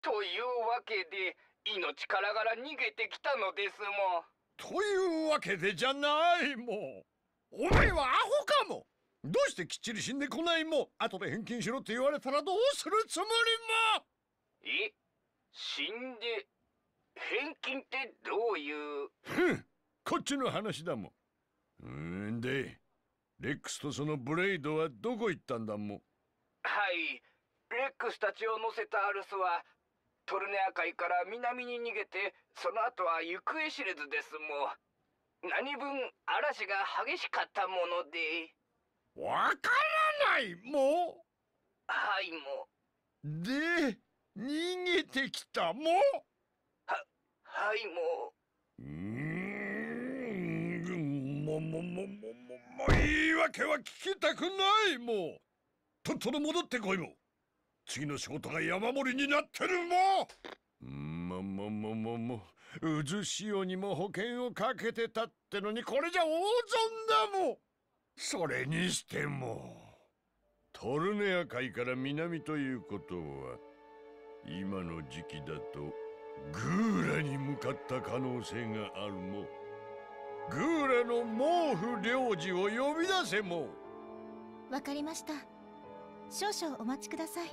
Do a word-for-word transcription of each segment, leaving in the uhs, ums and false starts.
というわけで命からがら逃げてきたのですもん。 というわけでじゃないもん。お前はアホかも。どうしてきっちり死んでこないも。後で返金しろって言われたらどうするつもりも。 え、死んで返金ってどういう。 ふん、こっちの話だもん。うんでレックスとそのブレイドはどこ行ったんだもん。 はい、レックスたちを乗せたアルスはトルネア海から南に逃げて、その後は行方知れずですもん。何分嵐が激しかったもので。 わからないもはいもう。で逃げてきたもう。 ははいもうーん、ももももももう言い訳は聞きたくないもう。とっとと戻ってこいも。次の仕事が山盛りになってるも。ももももも渦潮にも保険をかけてたってのにこれじゃ大損だもん。それにしてもトルネア海から南ということは今の時期だとグーラに向かった可能性があるも。グーラの毛布領事を呼び出せも。 わかりました。少々お待ちください。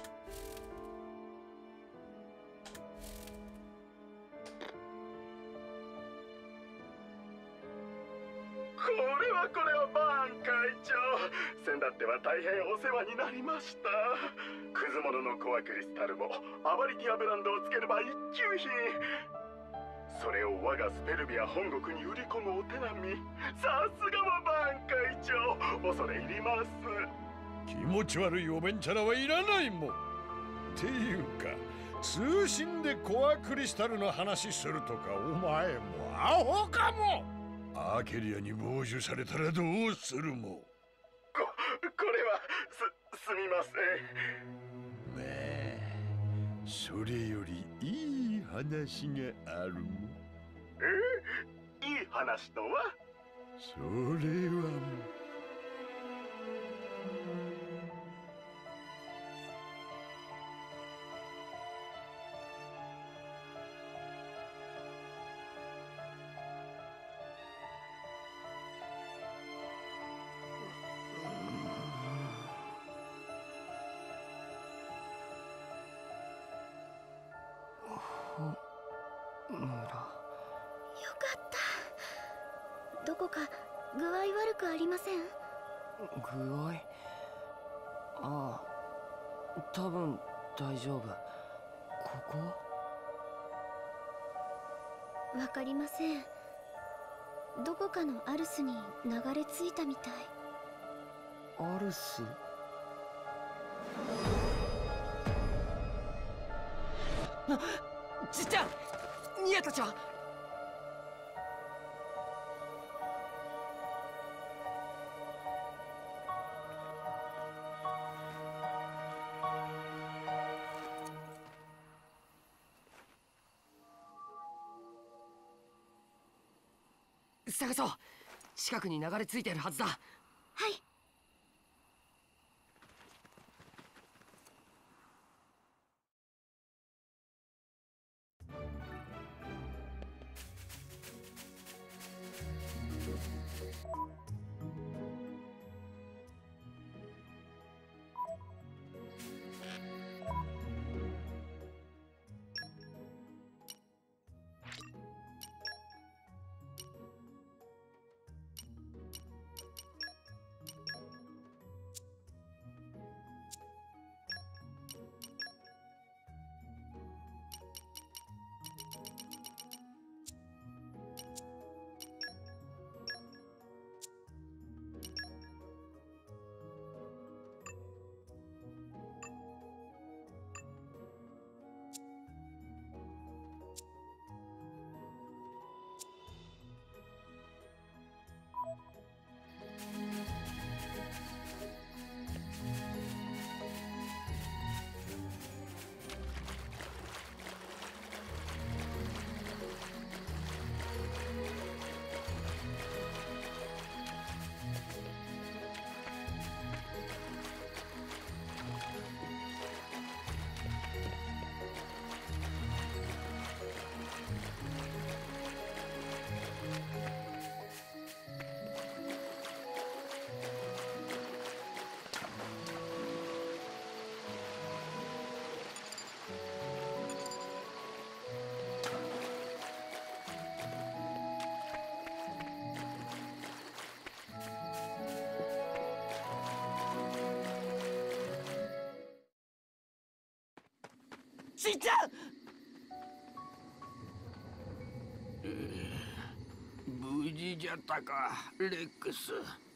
これはこれはバーン会長、先だっては大変お世話になりました。クズモノのコアクリスタルもアバリティアブランドをつければ一級品。それを我がスペルビア本国に売り込むお手並み。さすがはバーン会長、恐れ入ります。 気持ち悪いおべんちゃらはいらないもん。っていうか通信でコアクリスタルの話するとかお前もアホかも。アーケリアに傍受されたらどうするも。 こ、これはす、すみません。 まあそれよりいい話があるも。 え、いい話とは。 それはもうよかった。どこか具合悪くありません？ 具合？ああ、多分大丈夫。ここ？ わかりません。どこかのアルスに流れ着いたみたい。 アルス？あ、ちっちゃん、ニエたちは？探そう。近くに流れ着いてるはずだ。 はい。 じいちゃん。 無事じゃったか、レックス。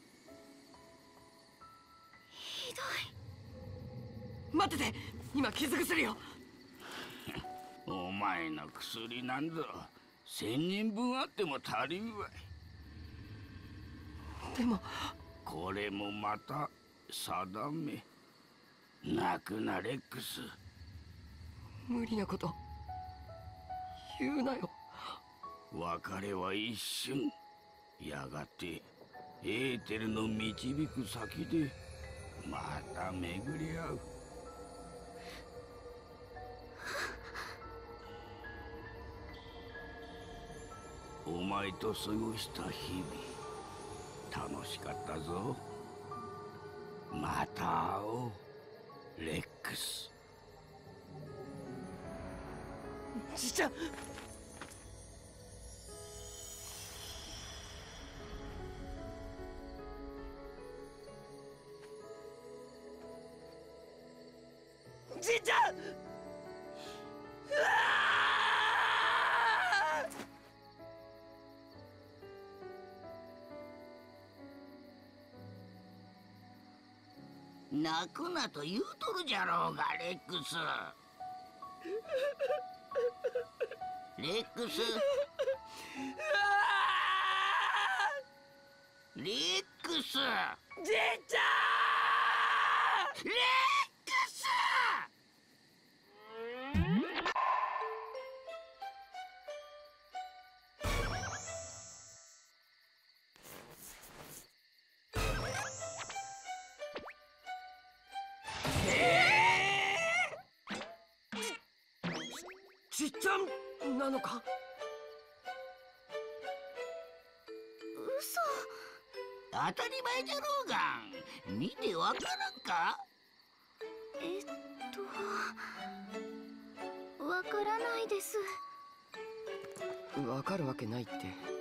ひどい。 待ってて、今傷薬を。 お前の薬なんぞ千人分あっても足りんわい。 でもこれもまた定め。泣くなレックス。 無理なこと言うなよ。 別れは一瞬。やがてエーテルの導く先でまた巡り合う。お前と過ごした日々楽しかったぞ。また会おうレックス。 じいちゃん。じいちゃん。うわ泣くなと言うとるじゃろうがレックス。レックス。レックス。 じいちゃん。 レックス。 じっちゃんなのか。 嘘。 当たり前じゃろうがん。見てわからんか。 えっとわからないです。 わかるわけないって。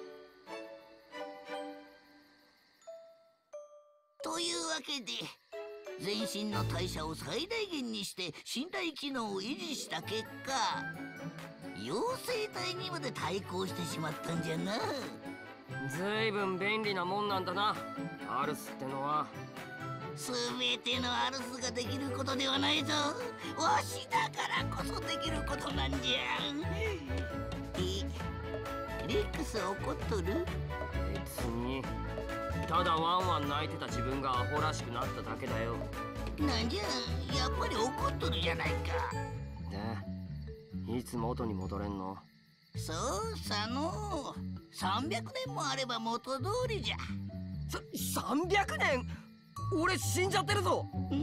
というわけで全身の代謝を最大限にして身体機能を維持した結果妖精体にまで対抗してしまったんじゃな。 ずいぶん便利なもんなんだなアルスってのは。 全てのアルスができることではないぞ。わしだからこそできることなんじゃ。え、レックス怒っとる？ 別にただワンワン泣いてた自分がアホらしくなっただけだよ。 なんじゃ、やっぱり怒っとるじゃないか。 でいつ元に戻れんの？ そうさのさんびゃくねんもあれば元通りじゃ。 ささんびゃくねん？俺死んじゃってるぞ。 うん、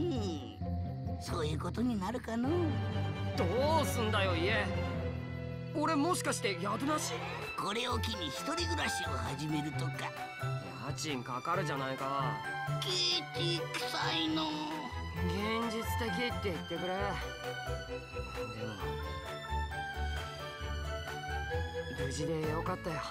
そういうことになるかの。 どうすんだよ家。俺もしかして宿なし？ これを機に一人暮らしを始めるとか。 家賃かかるじゃないか。 ケチくさいの。 現実的って言ってくれ。でも無事でよかったよ。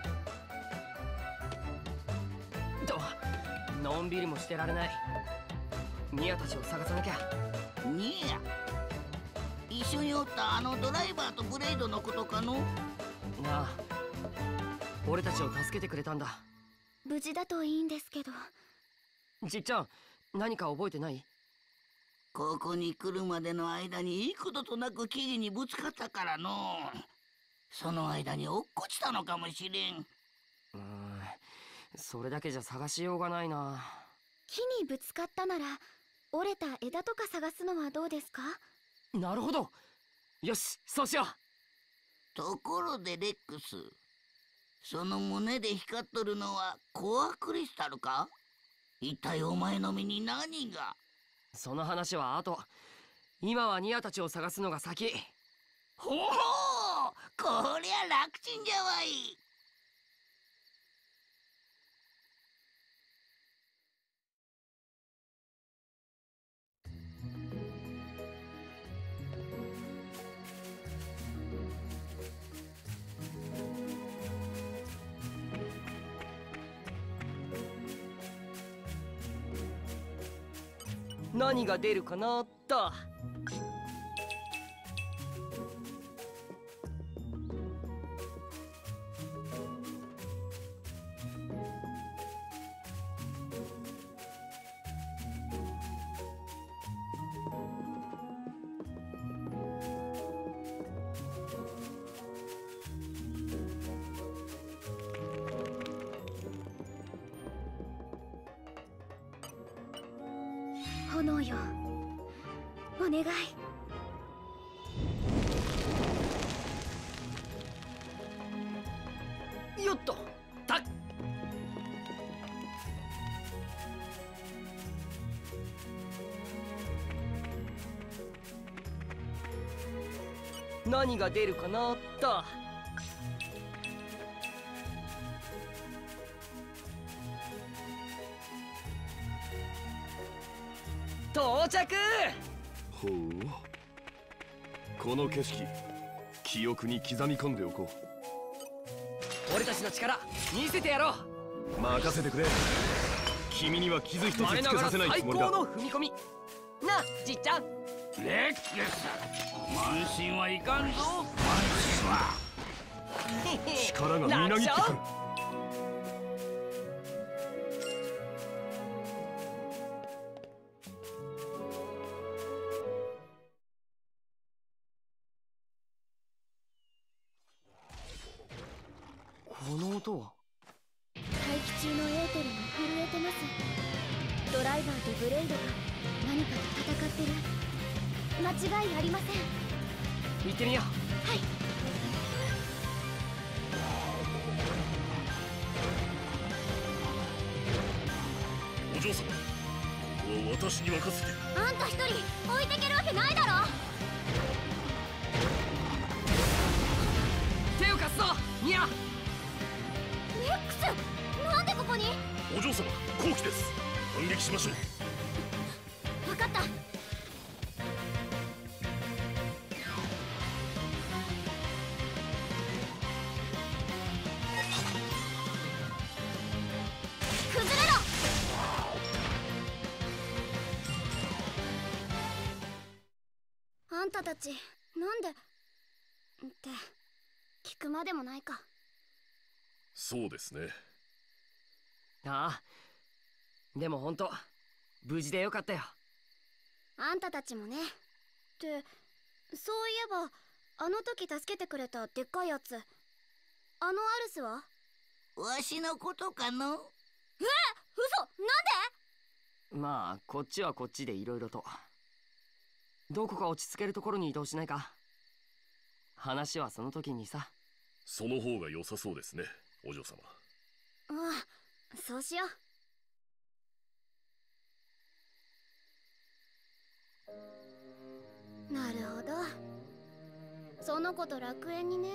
とのんびりもしてられない。ミアたちを探さなきゃ。 ニア、一緒におったあのドライバーとブレイドのことかの？ なあ、俺たちを助けてくれたんだ。 無事だといいんですけど。 じっちゃん、何か覚えてない？ ここに来るまでの間に幾度となく木々にぶつかったからの。その間に落っこちたのかもしれん。 うーん、それだけじゃ探しようがないな。 木にぶつかったなら折れた枝とか探すのはどうですか？ なるほど。よし、そうしよう。 ところでレックス、その胸で光っとるのはコアクリスタルか？一体お前の身に何が？ その話は後。今はニアたちを探すのが先。 ほほう、こりゃ楽ちんじゃわい。 何が出るかなと。 炎よ、お願い。 よっとたっ。何が出るかなと。到着。 ほう、この景色記憶に刻み込んでおこう。俺たちの力見せてやろう。任せてくれ。君には傷一つつけさせないつもりだ。 最高の踏み込みな、じっちゃん。 レックス、慢心はいかんぞ。慢心は力がみなぎってくる。 この音は。 大気中のエーテルが震えてます。ドライバーとブレイドが何かと戦ってる。間違いありません。 行ってみよう。 はい。 お嬢様、ここは私に任せて。 あんた一人置いてけるわけないだろ。 手を貸すぞニア。 レックス、なんでここに。 お嬢様、好機です。反撃しましょう。 分かった。崩れろ。あんたたちなんでって聞くまでもないか。 そうですね。 ああ、でも本当無事でよかったよ。 あんたたちもね。ってそういえばあの時助けてくれたでっかいやつ、あのアルスは。 わしのことかの。 え、嘘、なんで。 まあこっちはこっちでいろいろと。どこか落ち着けるところに移動しないか。話はその時にさ。 その方が良さそうですね、お嬢様。 ああ、そうしよう。なるほど、その子と楽園にね。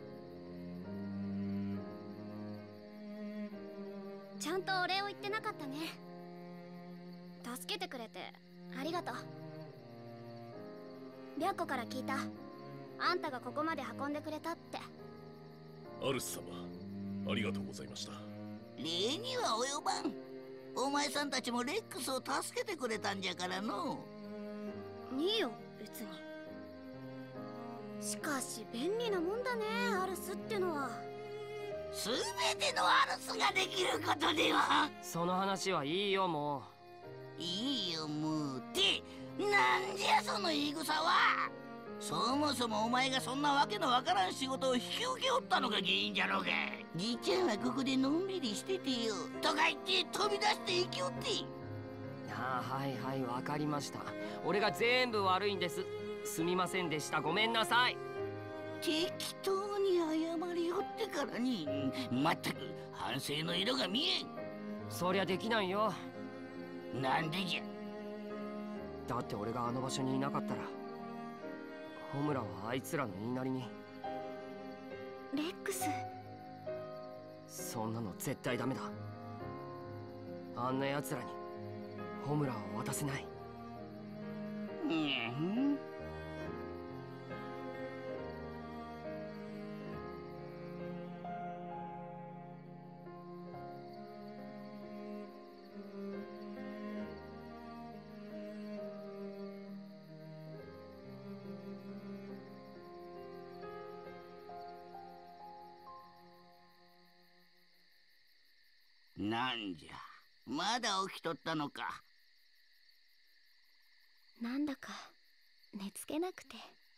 ちゃんとお礼を言ってなかったね。助けてくれてありがとう。白子から聞いた。あんたがここまで運んでくれたって。 アルス様、ありがとうございました。 礼には及ばん。お前さんたちもレックスを助けてくれたんじゃからの。 いいよ別に。しかし便利なもんだね、アルスってのは。 すべてのアルスができることでは。 その話はいいよもう。いいよもうってなんじゃその言い草は。そもそもお前がそんなわけのわからん仕事を引き受けおったのが原因じゃろうが。じいちゃんはここでのんびりしててよとか言って飛び出して生きおって。 ああ、はいはい、わかりました。俺が全部悪いんです。すみませんでした、ごめんなさい。 適当に謝りよってからにまったく反省の色が見えん。 そりゃできないよ。 なんでじゃ。 だって俺があの場所にいなかったらホムラはあいつらの言いなりに。 レックス、 そんなの絶対ダメだ。あんな奴らにホムラは渡せない。 うん。なんじゃ、まだ起きとったのか。 なんだか寝つけなくて。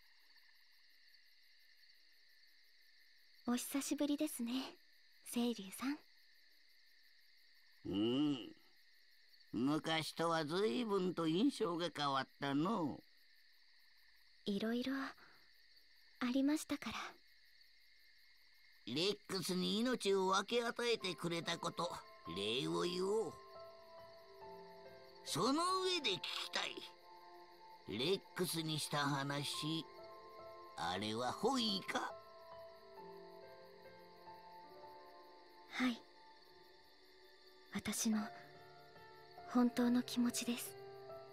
お久しぶりですね、青龍さん。 うん、 昔とは随分と印象が変わったの。 いろいろありましたから。 レックスに命を分け与えてくれたこと、礼を言おう。その上で聞きたい。レックスにした話、あれは本意か？ はい、私の本当の気持ちです。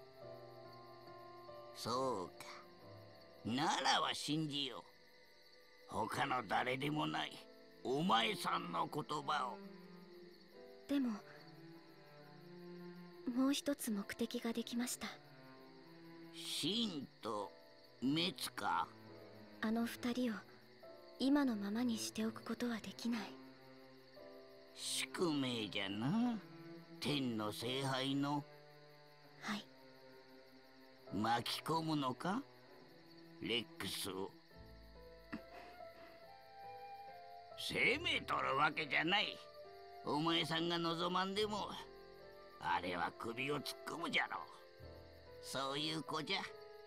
そうか。ならは信じよう。他の誰でもないお前さんの言葉を。 でももう一つ目的ができました。 真と滅か？ あの二人を今のままにしておくことはできない。 宿命じゃな。天の聖杯の。 はい。 巻き込むのかレックスを。責めとるわけじゃない。お前さんが望まんでもあれは首を突っ込むじゃろう。そういう子じゃ。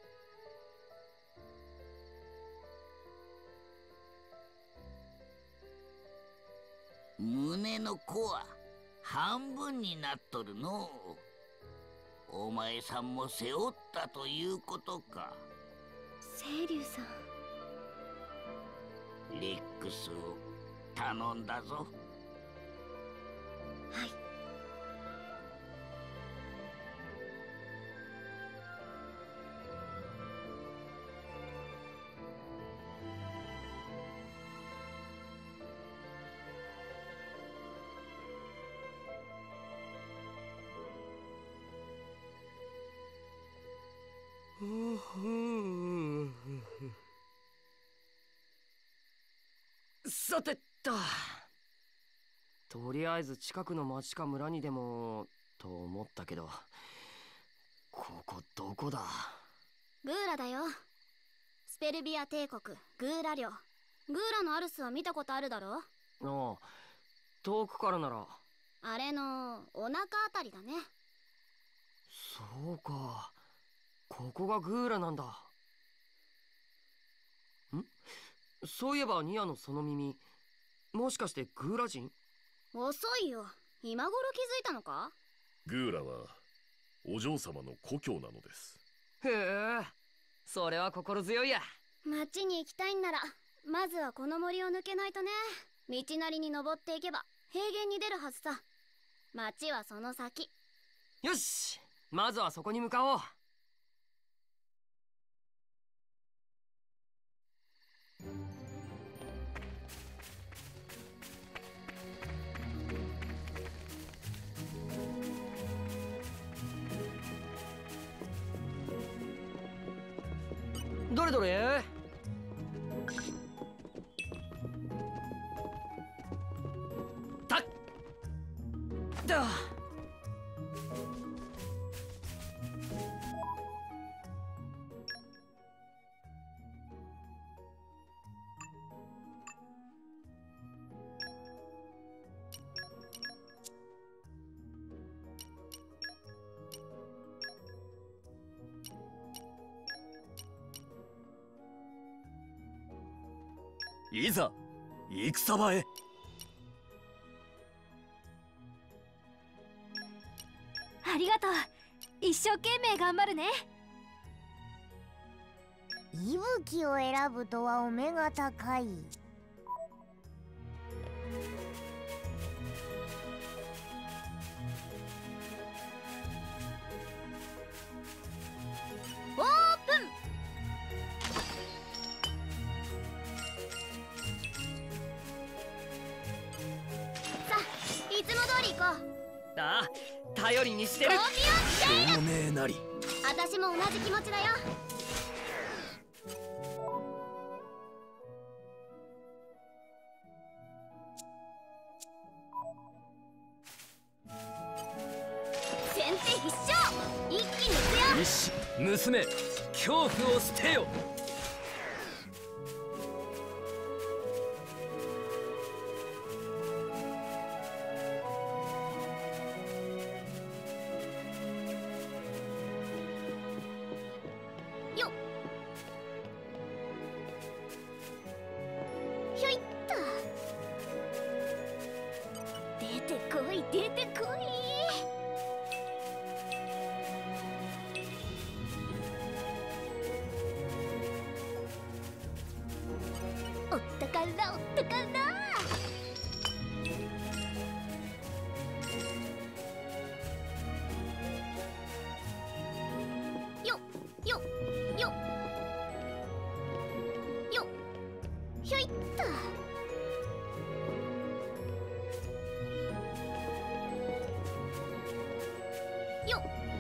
胸の子は半分になっとるのう。お前さんも背負ったということか。 清流さん。 レックスを頼んだぞ。 はい。 さてと、とりあえず近くの町か村にでもと思ったけど、ここどこだ？ グーラだよ。スペルビア帝国グーラ領。グーラのアルスは見たことあるだろ？ ああ、遠くからなら。 あれのお腹あたりだね。 そうか、ここがグーラなんだ。ん？そういえばニアのその耳、もしかしてグーラ人？ 遅いよ。今頃気づいたのか？ グーラはお嬢様の故郷なのです。 へえ、それは心強いや。 町に行きたいんならまずはこの森を抜けないとね。道なりに登っていけば平原に出るはずさ。町はその先。 よし、まずはそこに向かおう。どれどれ？たっだ。 いざ戦場へ。 ありがとう。一生懸命頑張るね。 息吹を選ぶとはお目が高い。 オープン。さあ、いつも通り行こう。 ああ、頼りにしてる。 聡明なり。 私も同じ気持ちだよ。先手必勝。一気に行くよ。 よし、娘、恐怖を捨てよ。 からおったからよよよよひょいっとよ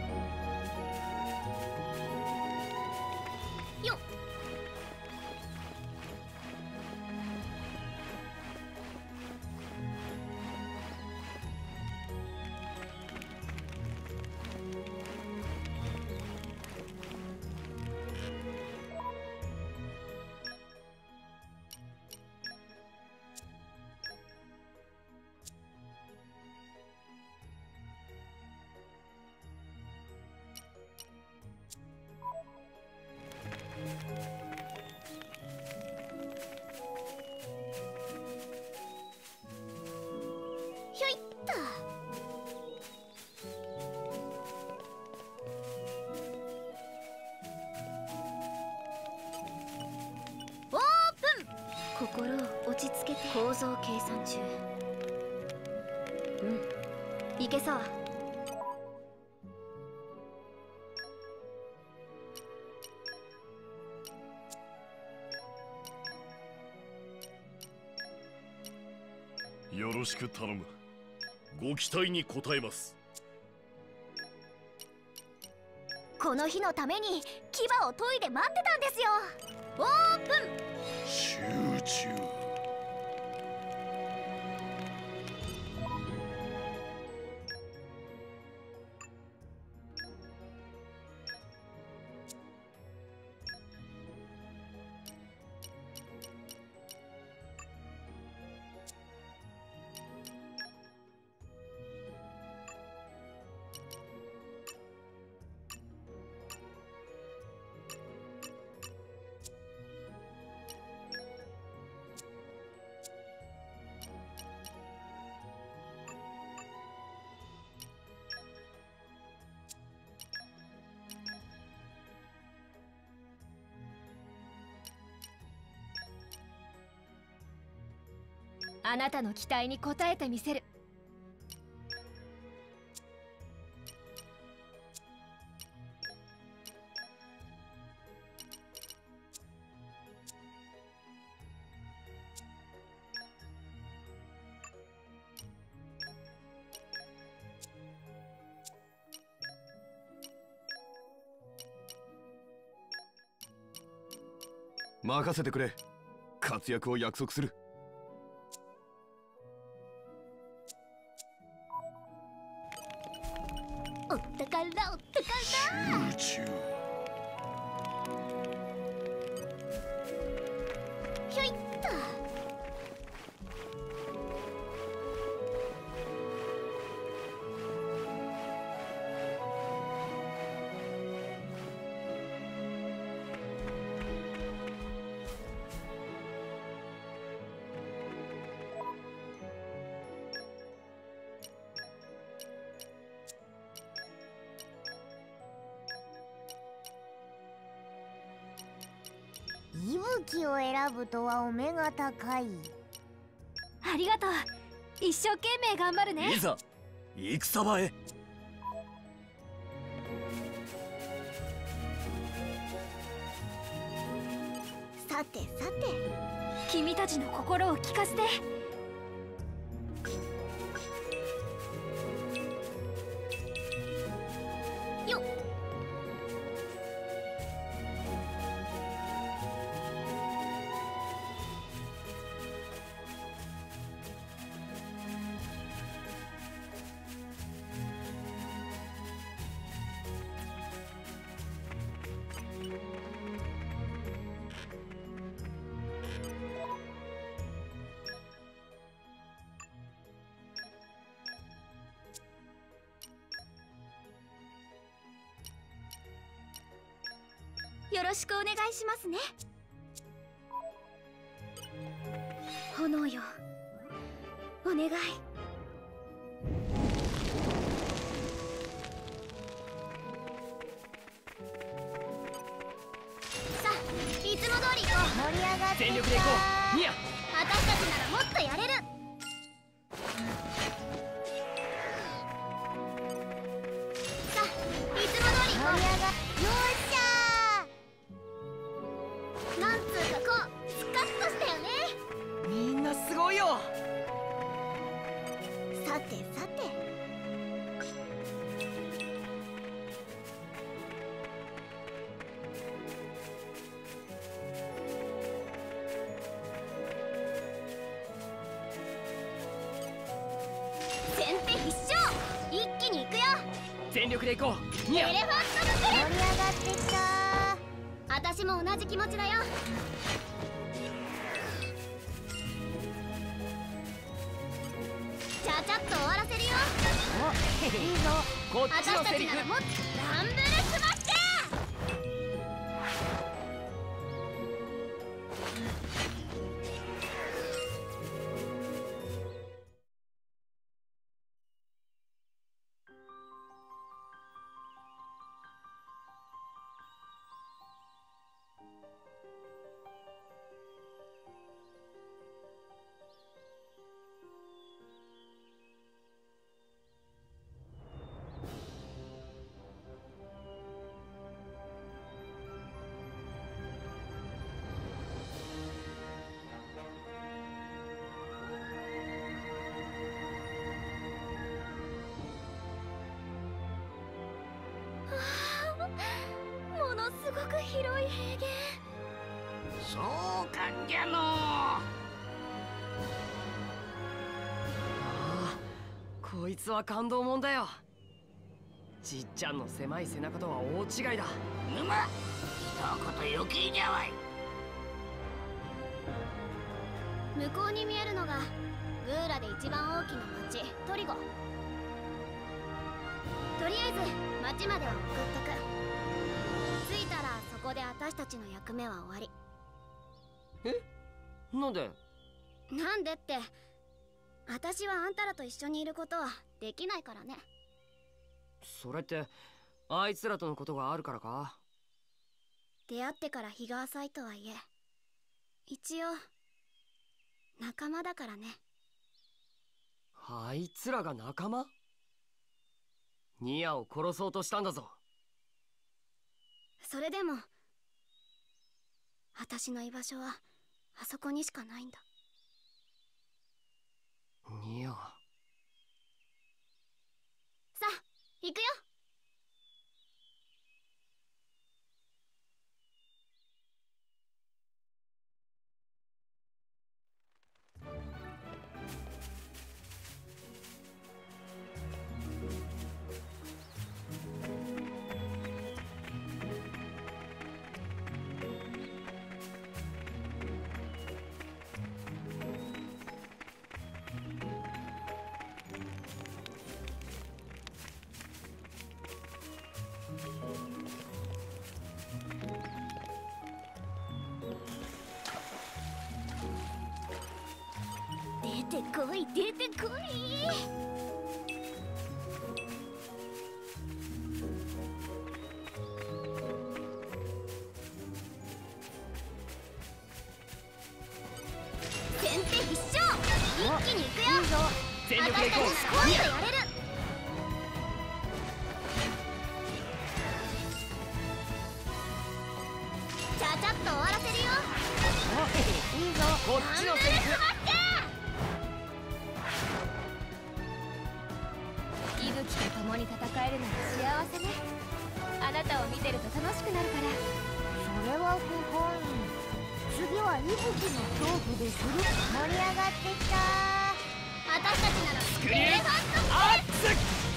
よひょいっとオープン。心を落ち着けて。構造計算中。うんいけそう。 よろしく頼む。ご期待に応えます。 この日のために牙を研いで待ってたんですよ。オープン。 集中。 あなたの期待に応えてみせる。 任せてくれ。活躍を約束する。 おったからおったから集中。 ひょいっと息吹を選ぶとはお目が高い。 ありがとう。一生懸命頑張るね。 いざ戦場へ。 さてさて君たちの心を聞かせて。よっよろしくお願いしますね。炎よ、お願い。さあ、いつも通り行こう。 盛り上がってきた。 全力で行こう。ニアあ私たちならもっとやれる。さあ、いつも通り行こう。 盛り上がっよっしゃなんつうかこうスカッとしたよね。 みんなすごいよ。 ー。さてさて。 先手必勝。一気に行くよ。 全力で行こう。ニャエレファントブク盛り上がってきたー。 私も同じ気持ちだよ。ちゃちゃっと終わらせるよ。 いいぞ。 こっち私のセリフたちなら。もっとダンブルスマッシュ。ものすごく広い平原。 そうかんじゃのう。 ああ、こいつは感動もんだよ。じっちゃんの狭い背中とは大違いだ。 ぬま、一言余計じゃわい。 向こうに見えるのがグーラで一番大きな町トリゴ。とりあえず町までは送ってく。着いたらそこで私たちの役目は終わり。 なんで？ なんでって私はあんたらと一緒にいることはできないからね。 それってあいつらとのことがあるからか？ 出会ってから日が浅いとはいえ一応仲間だからね。 あいつらが仲間？ニアを殺そうとしたんだぞ。 それでも私の居場所はあそこにしかないんだ。 ニア。 さあ行くよ。出てこい出てこい。先手必勝。一気に行くよ。 いいぞ。 全力で行こう。 私たちならもっとやれる。ちゃちゃっと終わらせるよ。 いいぞ。 こっちのセリフ。 息吹と共に戦えるのは幸せね。あなたを見てると楽しくなるから。 それは不本意。次は息吹の恐怖でする。盛り上がってきたー。 私たちならスクリューエレファントアッツ。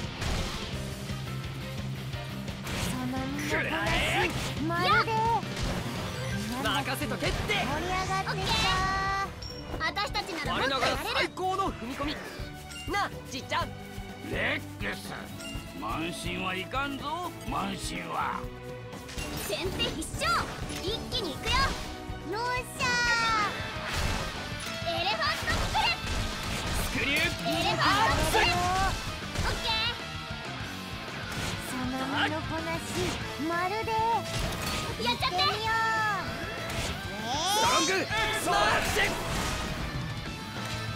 その身のこなくらえ。 しまるで任せとけって。 盛り上がってきたー。 私たちならもっと我ながらやれる。 最高の踏み込み。なあじっちゃん。 レックス、慢心はいかんぞ。慢心は先手必勝。一気に行くよ。 よっしゃエレファントスプレッ。 スクリューエレファントスプレッ。 ー。 オッケその身のこなしまるでー。やっちゃって。 みよう。 ストロングスマッシュ。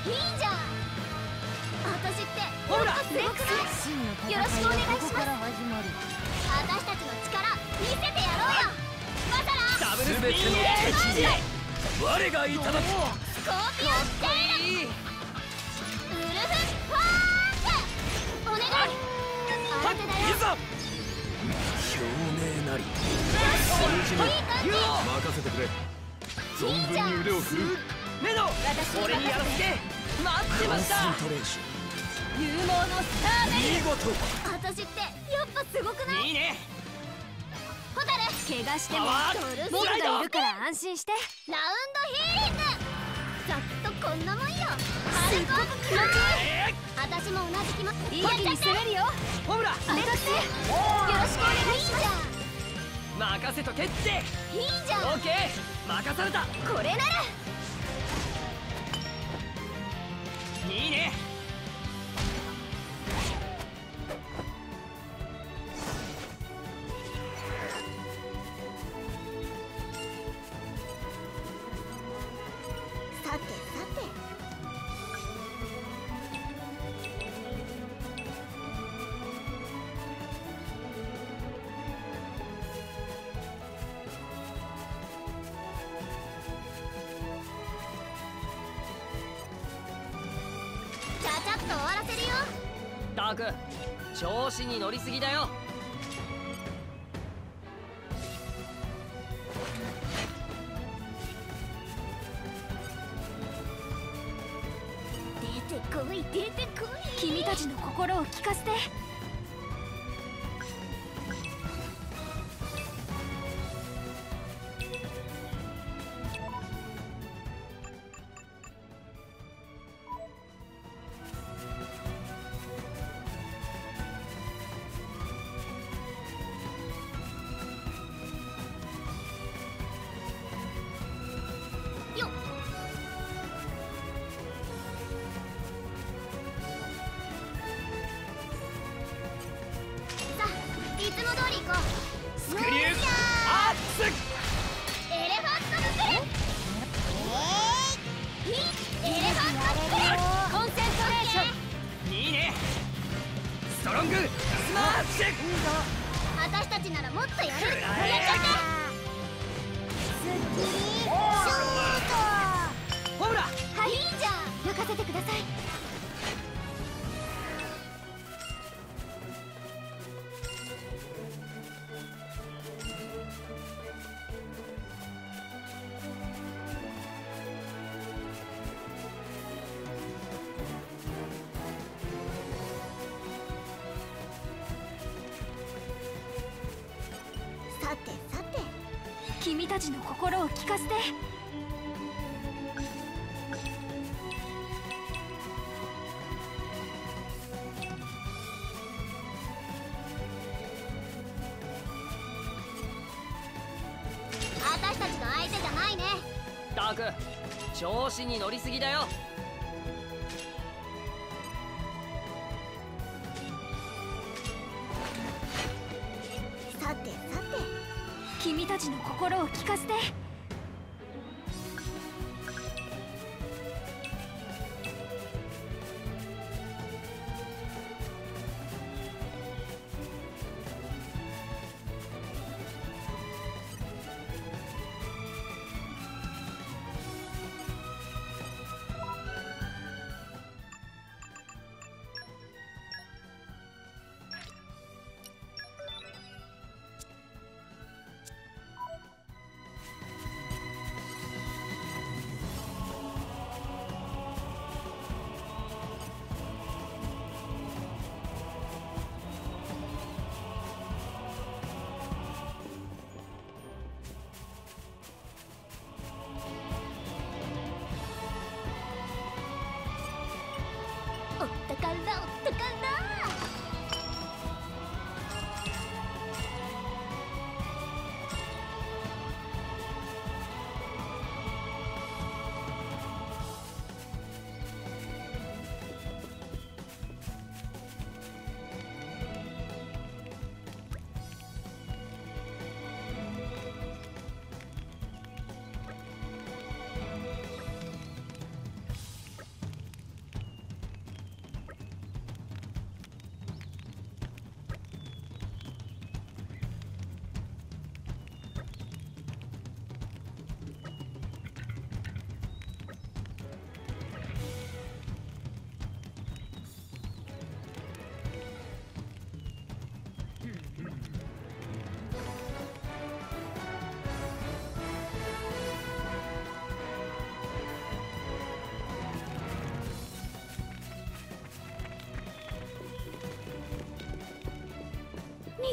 いいじゃん。私ってほらもっとすごくない？ 真の戦いよろしくお願いしますはここから始まる。 私たちの力見せてやろうよ。マサラダブルスピン全ての敵に我がいただく。 スコーピオンテールいいウルフファークお願い。 はっ相手だよ。 いざ表明なりいい感じ。 任せてくれ。存分に腕を振るう。 メド私に俺にやらせて待ってました。 コンセントレーショ勇猛のスターンベル。 見事。 私ってやっぱすごくない？ いいね。 ホタル怪我してもパワードルフィルがいるから安心して。ラウンドヒーリングざっとこんなもんよ。軽く気持ちいい。 え私も同じ気持ち。いい気に攻めるよ。 ーほらレッツよろしくお願いします。 任せとけっていいじゃん。 オッケー任された。 これならいいね。 さてさてちゃちゃっと終わらせるよ。 ダーク調子に乗りすぎだよ。 出てこい出てこい。 君たちの心を聞かせて。 よっさあいつも通り行こう。 スクリューアッツ。 エレファントスクリューヒエレファントスクリューコンセントレーション。 いいね。ストロングスマッシュ。 私たちならもっとやる。やっちゃって。 スッキリシュート。 ほらはいいいじゃん。任せてください。さてさて君たちの心を聞かせて。 私たちの相手じゃないね。 ダーク調子に乗りすぎだよ。 さてさて君たちの心を聞かせて。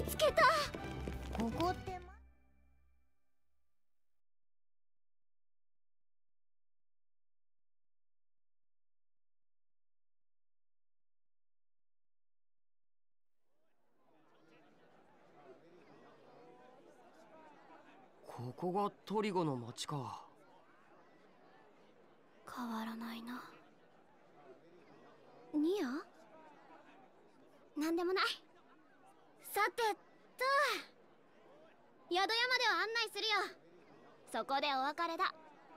つけた。 ここってまここがトリゴの町か。 変わらないな。ニア？なんでもない。さてと、宿屋までは案内するよ。そこでお別れだ。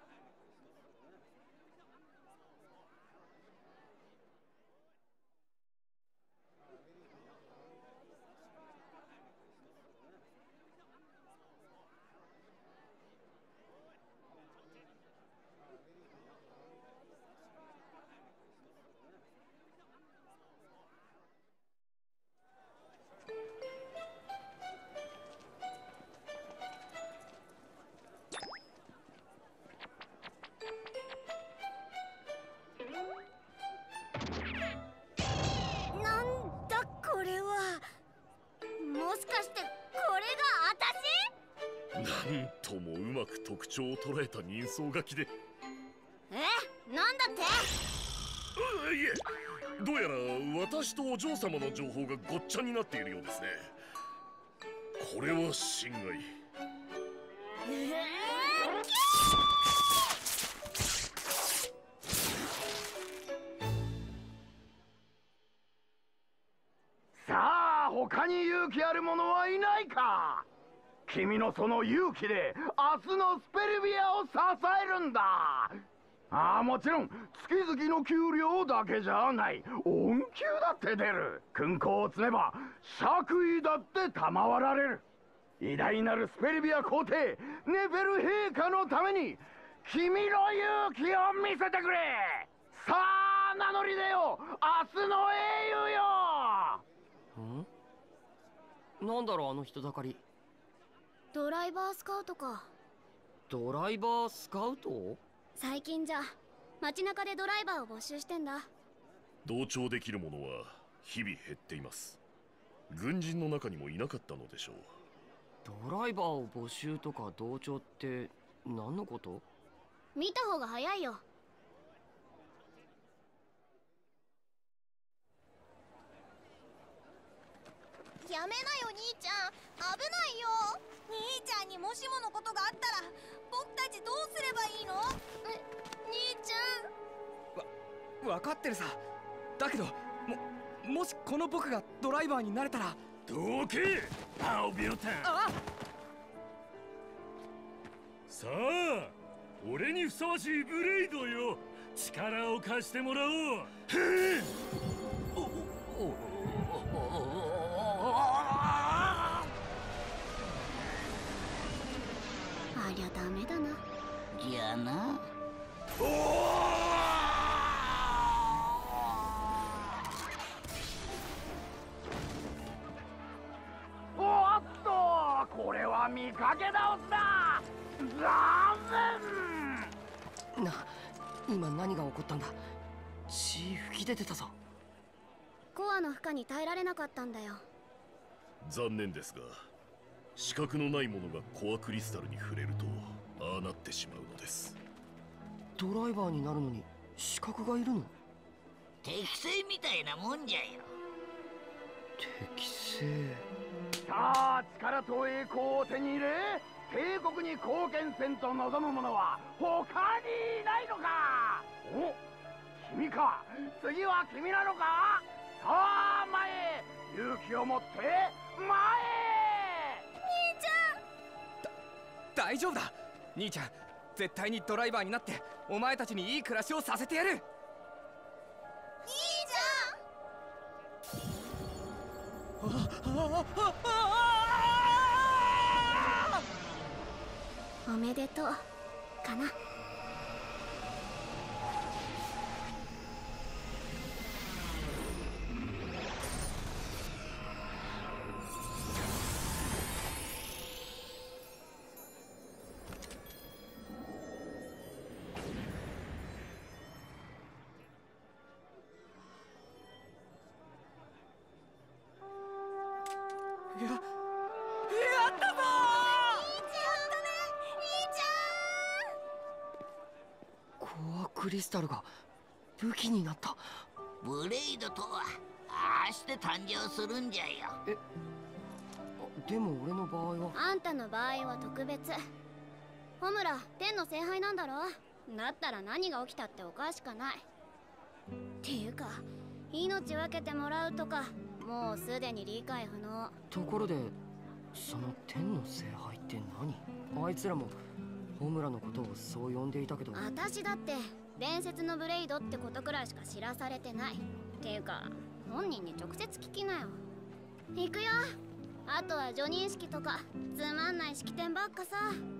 なんだこれは。もしかしてこれがなんともうまく特徴を捉えた人相書きで。 私？え、なんだって？ ういえ、どうやら私とお嬢様の情報がごっちゃになっているようですね。これは心外。 えーさあ、他に勇気ある者はいないか。君のその勇気で明日のスペルビアを支えるんだ。ああ、もちろん月々の給料だけじゃない、恩給だって出る。勲功を積めば爵位だって賜られる。偉大なるスペルビア皇帝ネフェル陛下のために君の勇気を見せてくれ。さあ、名乗り出よ、明日の英雄よ。 ん？なんだろうあの人だかり。 ドライバースカウトか。 ドライバースカウト？ 最近じゃ街中でドライバーを募集してんだ。 同調できる者は日々減っています。軍人の中にもいなかったのでしょう。 ドライバーを募集とか同調って何のこと？ 見た方が早いよ。 やめなよ兄ちゃん、危ないよ。兄ちゃんにもしものことがあったら僕たちどうすればいいの？え、兄ちゃん。 わ、分かってるさ。だけども、もしこの僕がドライバーになれたら。 どけ青ビオタン。 ああ、 さあ、俺にふさわしいブレイドよ。力を貸してもらおう。へありゃダメだな。 じゃあな。 おっと、これは見かけ倒しだ。残念。 な、今何が起こったんだ？血吹き出てたぞ。 コアの負荷に耐えられなかったんだよ。 残念ですが、資格のない者がコアクリスタルに触れるとああなってしまうのです。 ドライバーになるのに資格がいるの？ 適正みたいなもんじゃよ。 適正。 さあ、力と栄光を手に入れ帝国に貢献せんと望む者は他にいないのか。お、君か。次は君なのか。さあ、前へ、勇気を持って前へ。 兄ちゃん。 大丈夫だ。兄ちゃん、絶対にドライバーになってお前たちにいい暮らしをさせてやる。 兄ちおめでとうかな。 いや、 クリスタルが武器になった。 ブレイドとはああして誕生するんじゃよ。 え、でも俺の場合は。 あんたの場合は特別。ホムラ天の聖杯なんだろ。だったら何が起きたっておかしかない。っていうか命分けてもらうとかもうすでに理解不能。 ところでその天の聖杯って何？あいつらもホムラのことをそう呼んでいたけど。 私だって伝説のブレイドってことくらいしか知らされてない。っていうか本人に直接聞きなよ。行くよ。あとは叙任式とかつまんない式典ばっかさ。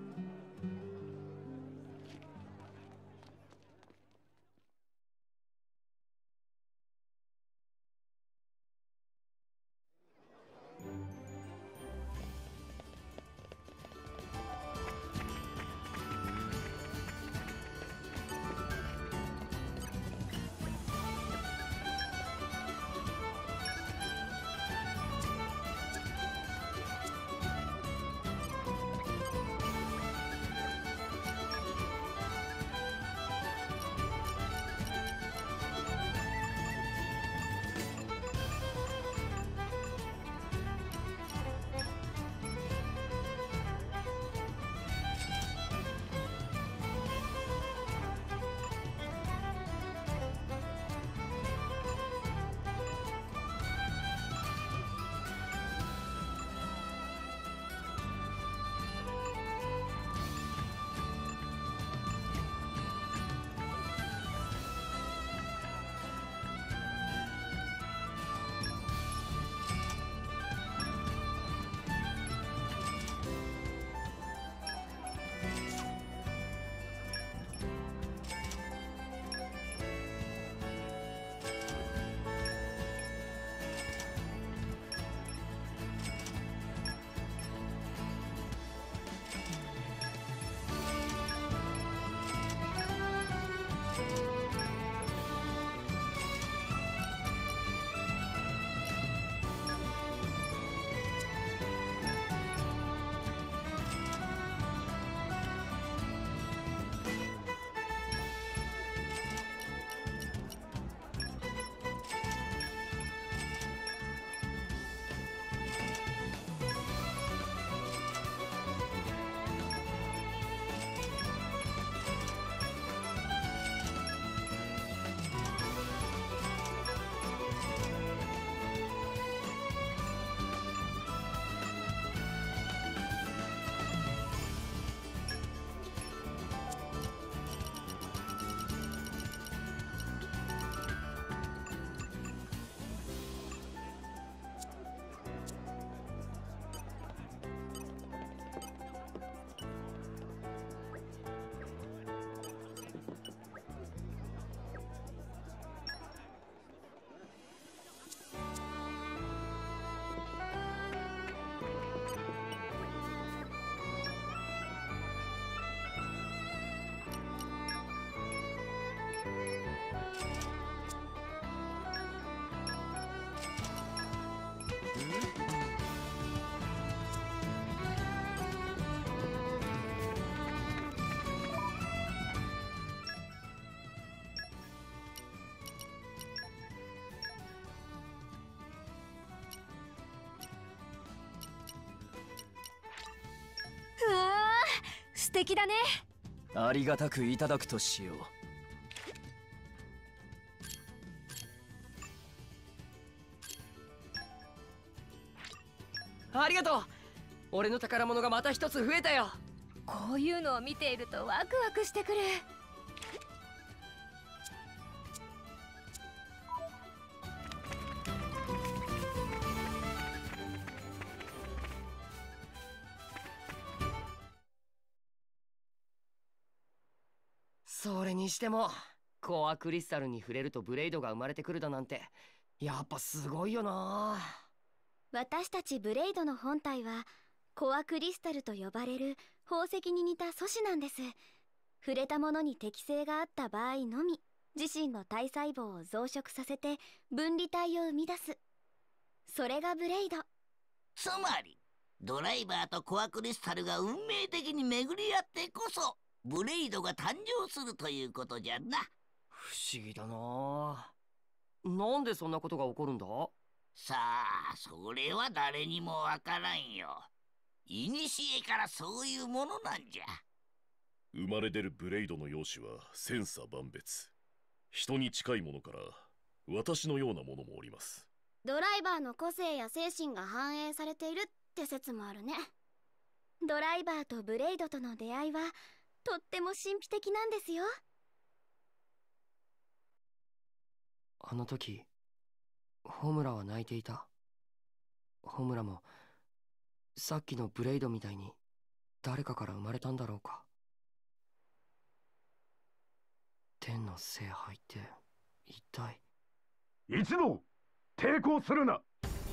うわー、素敵だね。 ありがたくいただくとしよう。 ありがとう。俺の宝物がまた一つ増えたよ。 こういうのを見ているとワクワクしてくる。 それにしてもコアクリスタルに触れるとブレイドが生まれてくるだなんてやっぱすごいよな。 私たちブレイドの本体はコアクリスタルと呼ばれる宝石に似た素子なんです。触れたものに適性があった場合のみ自身の体細胞を増殖させて分離体を生み出す。それがブレイド。 つまりドライバーとコアクリスタルが運命的に巡り合ってこそブレイドが誕生するということじゃな。 不思議だな。なんでそんなことが起こるんだ？ さあ、それは誰にもわからんよ。いにしえからそういうものなんじゃ。 生まれ出るブレイドの容姿は千差万別。人に近いものから私のようなものもおります。 ドライバーの個性や精神が反映されているって説もあるね。ドライバーとブレイドとの出会いはとっても神秘的なんですよ。 あの時ホムラは泣いていた。ホムラもさっきのブレイドみたいに誰かから生まれたんだろうか。天の聖杯って一体。 一同抵抗するな。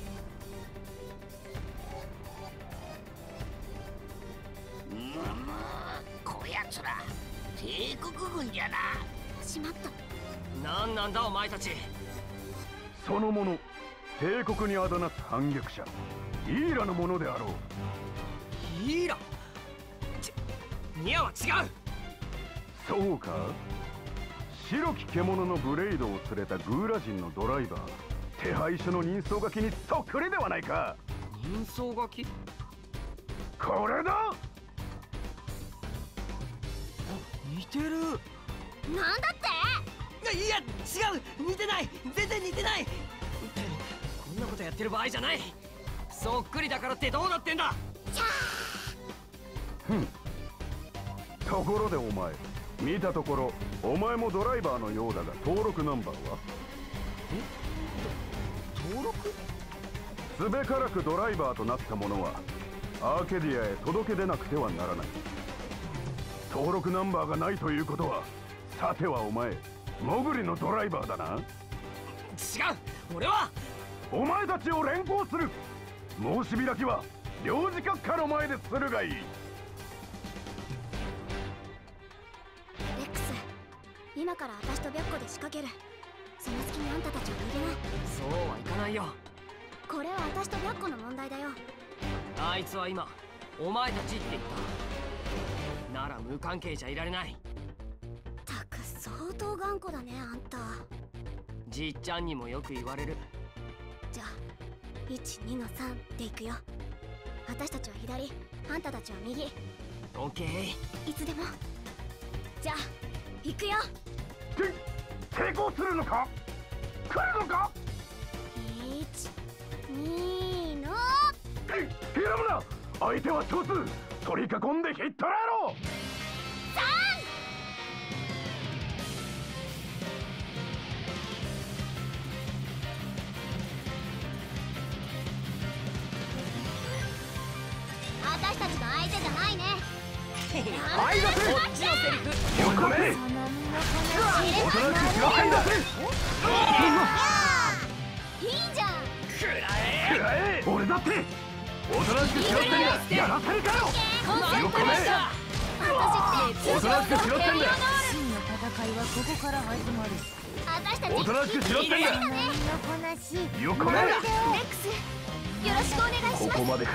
むむこやつら帝国軍じゃな。 しまった。 何なんだお前たち。 その者帝国にあだなす反逆者イーラのものであろう。 イーラ？ちニアは違う。 そうか。白き獣のブレイドを連れたグーラ人のドライバー、手配書の人相書きにそっくりではないか。 人相書き？ これだ。 似てる。 なんだって？ いや違う、似てない、全然似てない。こんなことやってる場合じゃない。そっくりだからってどうなってんだ。 ふん。ところでお前見たところお前もドライバーのようだが登録ナンバーは？ え？登録？ すべからくドライバーとなった者はアーケディアへ届け出なくてはならない。登録ナンバーがないということは、さてはお前モグリのドライバーだな。 違う、俺は。 お前たちを連行する。申し開きは領事閣下の前でするがいい。 レックス、今から私と白虎で仕掛ける。その隙にあんたたちを逃げない。 そうはいかないよ。 これは私と白虎の問題だよ。 あいつは今お前たちって言ったなら無関係じゃいられない。 たく相当頑固だねあんた。 じっちゃんにもよく言われる。 じゃあいちにのさんでいくよ。私たちは左、あんたたちは右。 オッケー。 いつでも。じゃあ行くよ。 て抵抗するのか？来るのか？ いちにのひらむな。相手は少数。取り囲んでヒットラーろ。 さん私たちの相手じゃないね。 はいだせ。こっちのセリフ。 よこめ。おとなしくしろはいだせ。 いいじゃん。 くらえ。 くらえ。俺だって。おとなしくしろってんだ。やらせるかよ。よこめ。おとなしくしろってんだ。 真の戦いはここから始まる。 私たちおとなしくしろってんだ。よこめ。 レックス、よろしくお願いします。 ここまでか。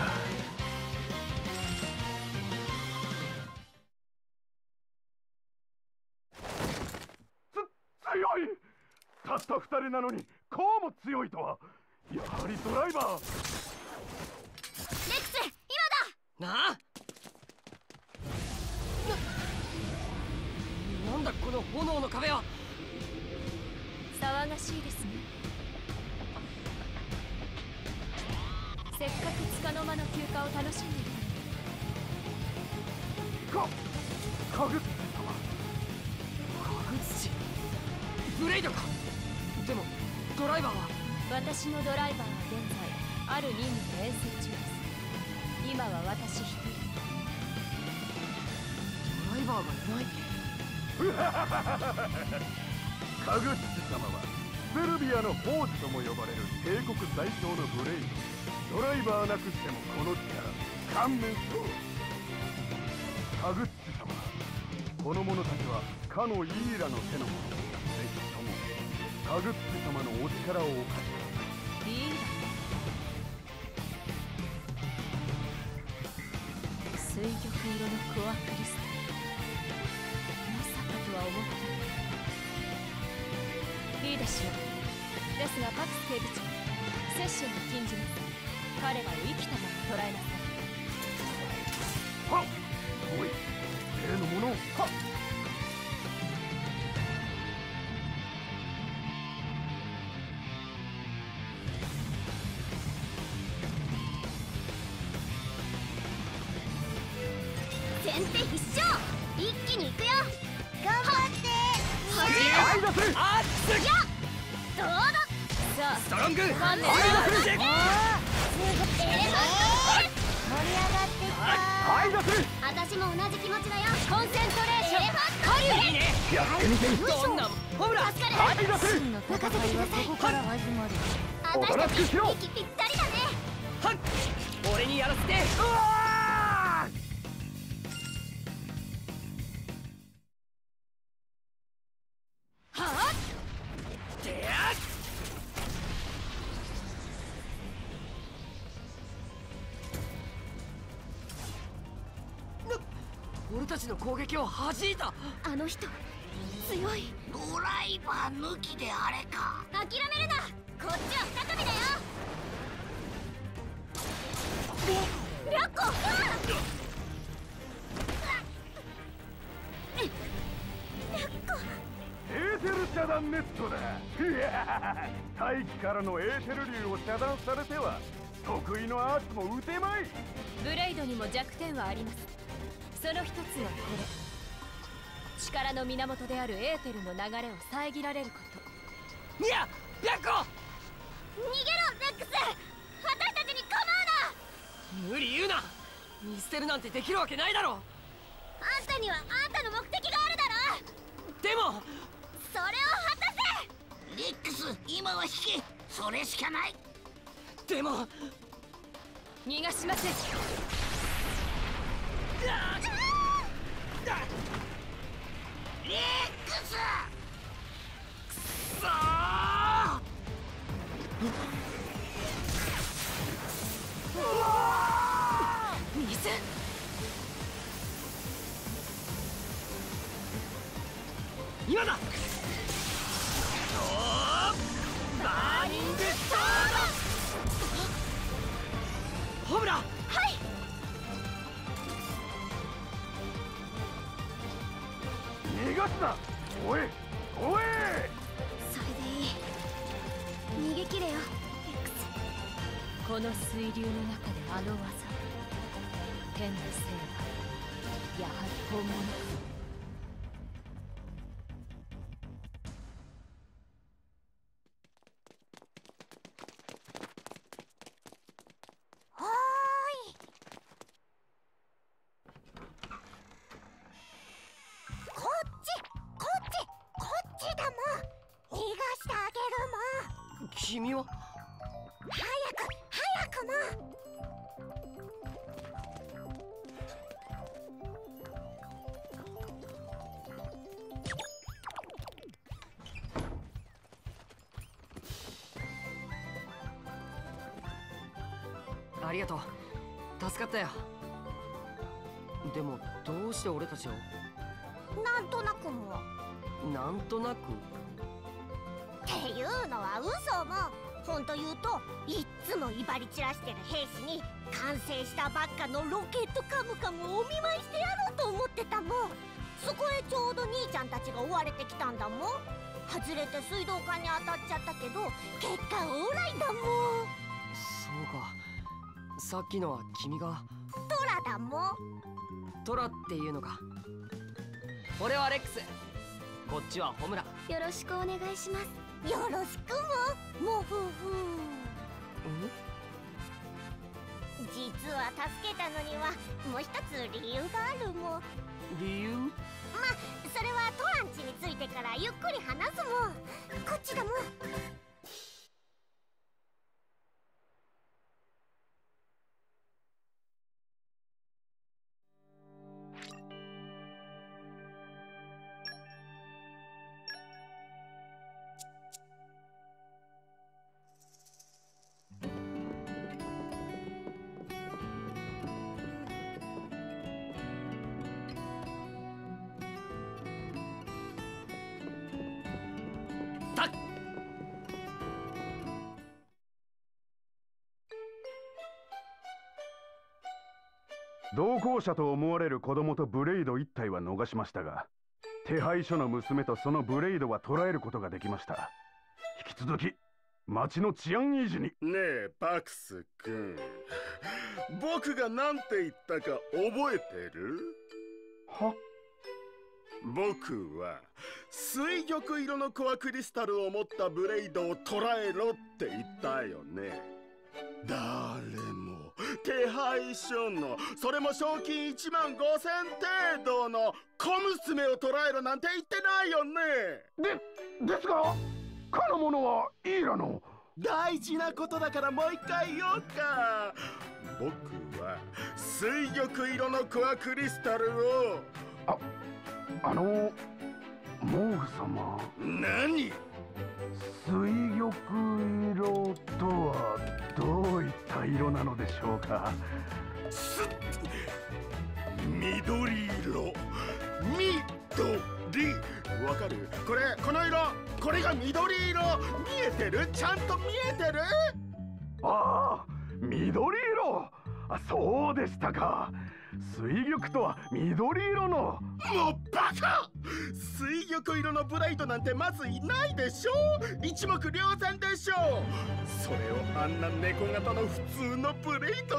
強い。たった二人なのにこうも強いとは。やはりドライバー。 レックス、今だ。 なあ。な、なんだこの炎の壁は。 騒がしいですね。せっかくつかの間の休暇を楽しんでいたのに。 か、かぐっち様。 かぐつちブレイドか。でもドライバーは。 私のドライバーは現在ある任務で遠征中です。今は私一人。 ドライバーがいない。 かぐっち様はセルビアのフォージとも呼ばれる帝国最強のブレイド。ドライバーなくしてもこの力勘弁しろ。かぐっち様、この者たちはかのイーラの手の者。ぜひともかぐっち様のお力をお貸しください。 いいだ水玉色のコアクリスタル。 思っていいでしょう。ですがパクス警部長、接触を禁じます。彼らを生きたまま捕らえなさい。 はっ、おい、例のものを。はっ。 先手必勝。一気に行くよ。頑張って。 はい出せ。あっつやどうだ。 さあストロング観念はい出せ。 エレファント盛り上がってきた。 はい出せ。 私も同じ気持ちだよ。 コンセントレーション。 エレファントいいね。 やってみて。 どんなホムラ。 助かる。 はい出せ。 任せてください。ここから始まる。 おとなしくしろ。 息ぴったりだね。 はっ、俺にやらせて。うわはあ。 ーてやっ。俺たちの攻撃を弾いた。 あの人強い。 ドライバー抜きであれか。 諦めるな。こっちは再びだよ。りゃっこ。 エーテル遮断ネットだ。いやー、大気からのエーテル流を遮断されては得意のアーチも打てまい。 ブレイドにも弱点はあります。その一つはこれ。力の源であるエーテルの流れを遮られること。 いや、白虎。 逃げろレックス。私たちに構うな。 無理言うな。見捨てるなんてできるわけないだろ。 あんたにはあんたの目的があるだろ。 でもそれを果たせ。 レックス、今は引け。それしかない。 でも逃がしません。 レックス。 さあ水。今だ。バーニングソード。ホムラ。 はい。 逃がすな。おいおい。 それでいい。逃げ切れよ X。 この水流の中であの技、天のせいはやはり本物か。 はーい。こっちこっちこっちだもん。逃がしてあげるもん。 君は早く早くもん。 ありがとう。助かったよ。でもどうして俺たちを。 なんとなくも。 なんとなくっていうのは嘘も。ほんと言うといっつも威張り散らしてる兵士に完成したばっかのロケットカムカムをお見舞いしてやろうと思ってたもん。そこへちょうど兄ちゃんたちが追われてきたんだもん。外れて水道管に当たっちゃったけど結果オーライだもん。 そうか。さっきのは君がトラだもん。 トラっていうのか。俺はレックス、こっちはホムラ。 よろしくお願いします。 よろしくももふふ。実は助けたのにはもう一つ理由があるもん。 理由？ ま、それはトランチについてからゆっくり話すもん。こっちだもん。 った同行者と思われる子供とブレイド一体は逃しましたが、手配書の娘とそのブレイドは捕らえることができました。引き続き町の治安維持に。 ねえパクス君、僕が何て言ったか覚えてる？ は？ 僕は水玉色のコアクリスタルを持ったブレイドを捕らえろって言ったよね。誰も手配書の、それも賞金いちまんごせん程度の小娘を捕らえろなんて言ってないよね。 で、ですがかの者はイーラの。 大事なことだからもう一回言おうか。僕は水玉色のコアクリスタルを。 あ、あのモーグ様。 何？ 水玉色とはどういった色なのでしょうか。 すっ、緑色。緑。わかる？これ、この色、これが緑色。見えてる？ちゃんと見えてる？ ああ、緑色。あ、そうでしたか。水玉とは緑色の。 もうバカ！水玉色のブレイドなんてまずいないでしょ。一目瞭然でしょ。それをあんな猫型の普通のブレイドを。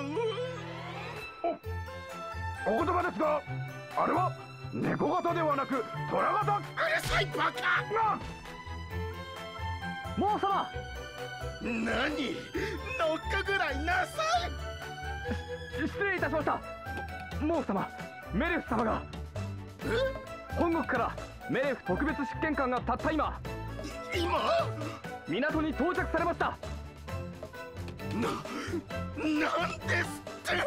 お、お言葉ですが、あれは猫型ではなく虎型。 うるさいバカ！ モー様。 何？ノックぐらいなさい。失礼いたしました。モー様、メレフ様が。え？本国からメレフ特別執権官がたった今今港に到着されました。 な、なんですって？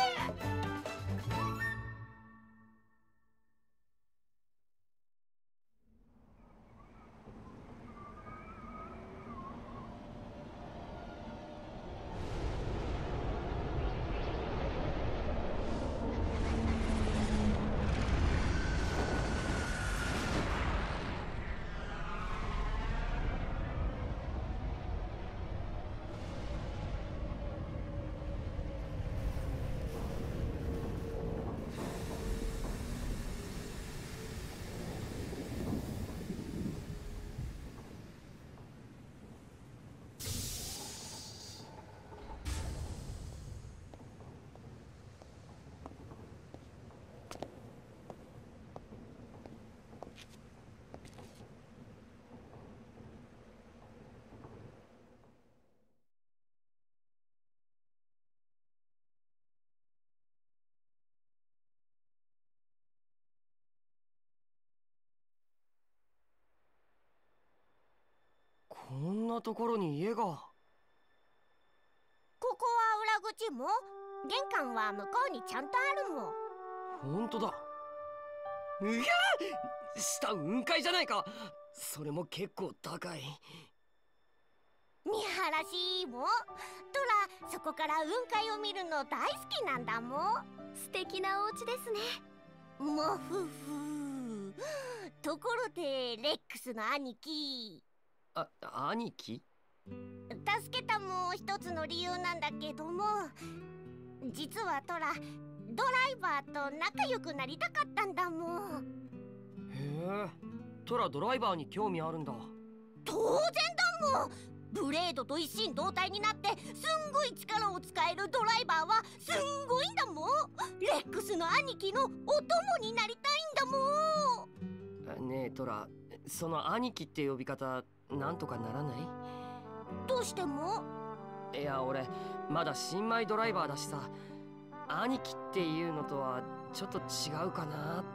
こんなところに家が。 ここは裏口も、玄関は向こうにちゃんとあるもん。 ほんとだ。うやー、下雲海じゃないか。それも結構高い。 見晴らしいもん。トラ、そこから雲海を見るの大好きなんだもん。 素敵なお家ですね。 もふふ。ところでレックスの兄貴。 あ、兄貴？ 助けたも一つの理由なんだけども、実はトラ、ドライバーと仲良くなりたかったんだもん。 へえ、トラドライバーに興味あるんだ。 当然だもん。ブレードと一心同体になってすんごい力を使えるドライバーはすんごいんだもん。レックスの兄貴のお供になりたいんだもん。 ねえトラ、その兄貴って呼び方なんとかならない？ どうしても？ いや俺まだ新米ドライバーだしさ、兄貴っていうのとはちょっと違うかなって。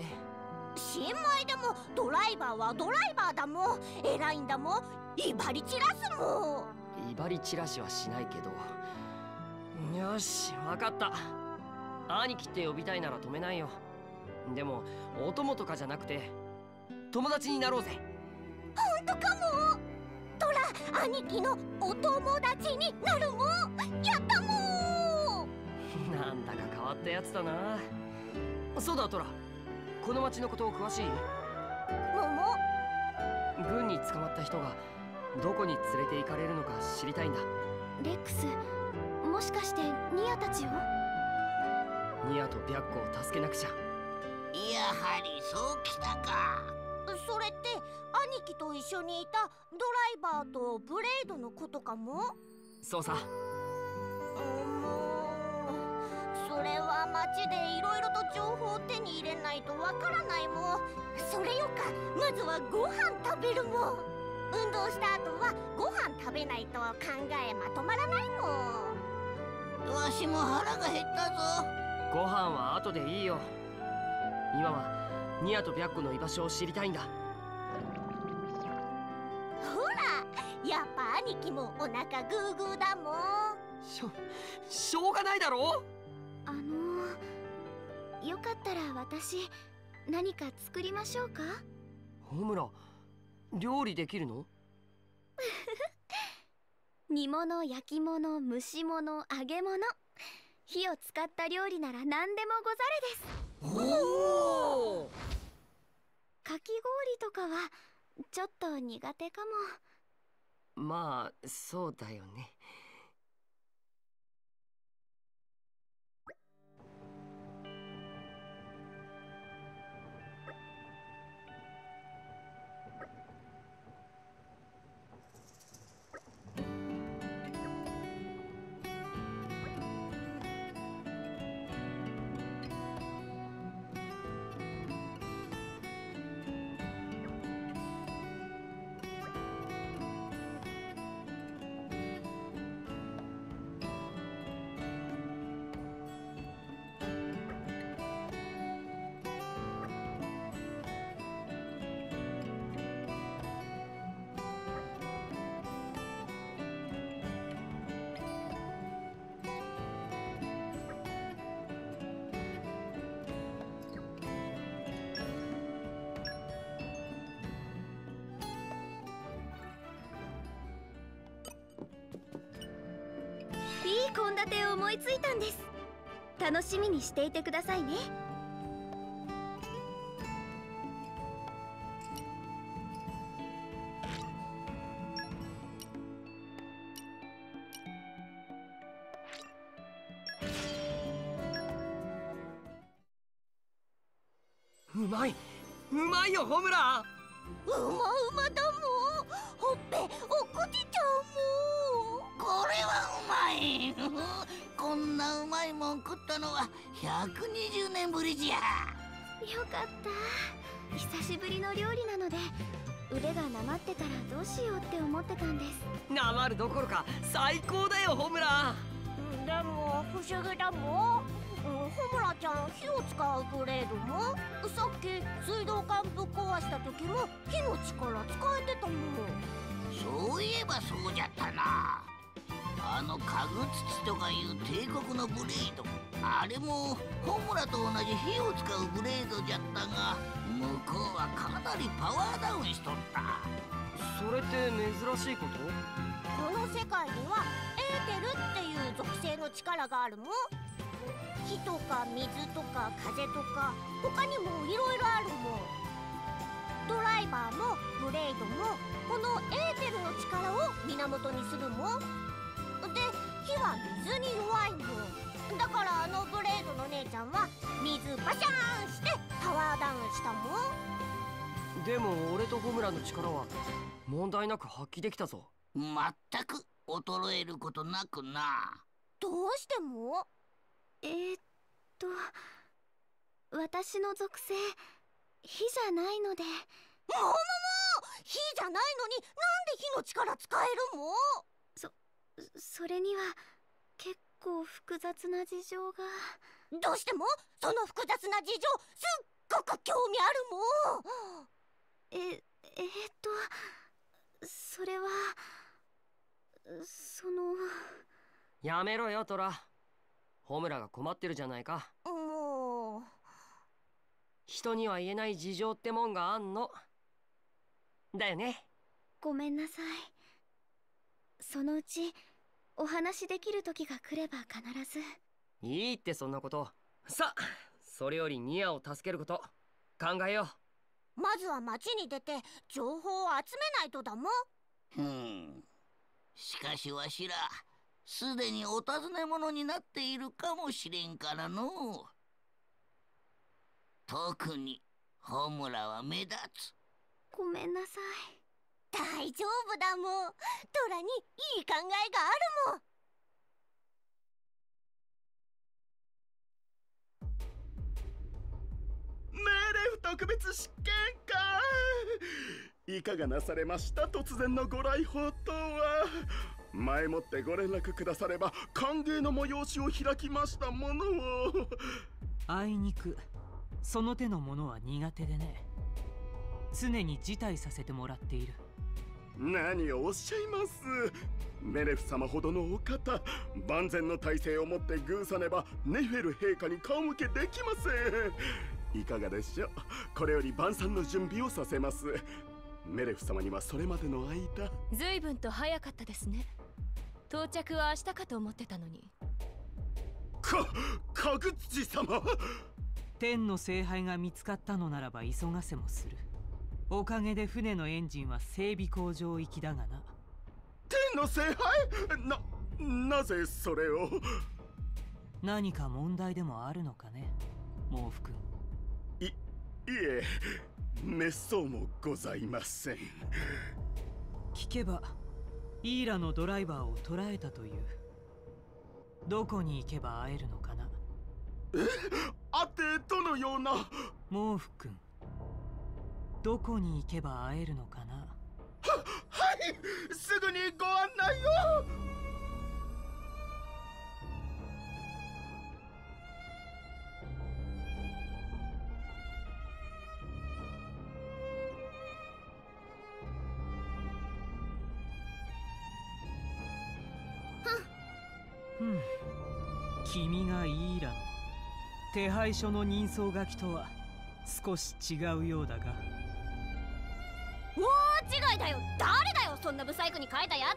新米でもドライバーはドライバーだもん。偉いんだもん。威張り散らすもん。 威張り散らしはしないけど。よし分かった。兄貴って呼びたいなら止めないよ。でもお供とかじゃなくて友達になろうぜ。 ほんとかも。トラ、兄貴のお友達になるもん。やったもん。 なんだか変わったやつだな。そうだトラ、この町のこと詳しい？ もも、 軍に捕まった人がどこに連れて行かれるのか知りたいんだ。 レックス、もしかしてニアたちを？ ニアと白虎を助けなくちゃ。 やはりそうきたか。 それって兄貴と一緒にいたドライバーとブレイドのことかも？ そうさ。 もうそれは街でいろいろと情報を手に入れないとわからないもん。それよか、まずはご飯食べるもん。運動した後はご飯食べないと考えまとまらないもん。 わしも腹が減ったぞ。 ご飯は後でいいよ。今はニアと白虎の居場所を知りたいんだ。 ほら、やっぱ兄貴もお腹グーグーだもん。 しょしょうがないだろ。 あのー、よかったら私何か作りましょうか？ ホムラ、料理できるの？ 煮物、焼き物、蒸し物、揚げ物、火を使った料理なら何でもござれです。 おお。 かき氷とかはちょっと苦手かも。 まあそうだよね。 いい献立を思いついたんです。楽しみにしていてくださいね。 うまい、うまいよホムラ。 うまうまだもん。ほっぺおっこちちゃうもん。 これはうまい。こんなうまいもん食ったのはひゃくにじゅうねんぶりじゃ。 よかった。久しぶりの料理なので腕がなまってたらどうしようって思ってたんです。 なまるどころか最高だよホムラ。 でも不思議だもん。ホムラちゃん、火を使うブレードもさっき水道管ぶっ壊した時も火の力使えてたもん。 そういえばそうじゃったな。あの家具土とかいう帝国のブレード、あれもホムラと同じ火を使うブレードじゃったが、向こうはかなりパワーダウンしとった。 それって珍しいこと？ この世界にはエーテルっていう属性の力があるもん。火とか水とか風とか他にもいろいろあるもん。ドライバーもブレイドもこのエーテルの力を源にするもん。で、火は水に弱いもん。だからあのブレードの姉ちゃんは水バシャーンしてパワーダウンしたもん。 でも俺とホムラの力は問題なく発揮できたぞ。 まったく衰えることなくな。 どうしても？ えー、っと私の属性火じゃないので。 ももも火じゃないのになんで火の力使えるもん？ そそれには結構複雑な事情が。 どうしてもその複雑な事情すっごく興味あるもん。 ええー、っとそれはその。 やめろよトラ。ホムラが困ってるじゃないか。 もう人には言えない事情ってもんがあんのだよね。 ごめんなさい。そのうちお話できる時が来れば必ず。 いいってそんなこと。さあそれよりニアを助けること考えよまずは町に出て情報を集めないとだもん。 ふん。しかしわしらすでにお尋ね者になっているかもしれんからの。特にホムラは目立つ。 ごめんなさい。 大丈夫だもん。トラにいい考えがあるもん。 メレフ特別試験か。いかがなされました？突然のご来訪とは。前もってご連絡くだされば歓迎の催しを開きましたものを。 あいにくその手のものは苦手でね。常に辞退させてもらっている。 何をおっしゃいます。メレフ様ほどのお方、万全の体制をもって偶さねばネフェル陛下に顔向けできません。いかがでしょう。これより晩餐の準備をさせます。メレフ様にはそれまでの間。 随分と早かったですね。到着は明日かと思ってたのに。 か、かぐつち様。 天の聖杯が見つかったのならば急がせもする。おかげで船のエンジンは整備工場行きだがな。 天の聖杯？な、なぜそれを？ 何か問題でもあるのかね、毛布君。 い、いえ、めっそうもございません。 聞けばイーラのドライバーを捕らえたという。どこに行けば会えるのかな。 え、あってどのような。 毛布君、どこに行けば会えるのかな。 は、はい、すぐにご案内を。 ふん、君がイーラの手配書の人相書きとは少し違うようだが。 大違いだよ。誰だよそんなブサイクに書いたや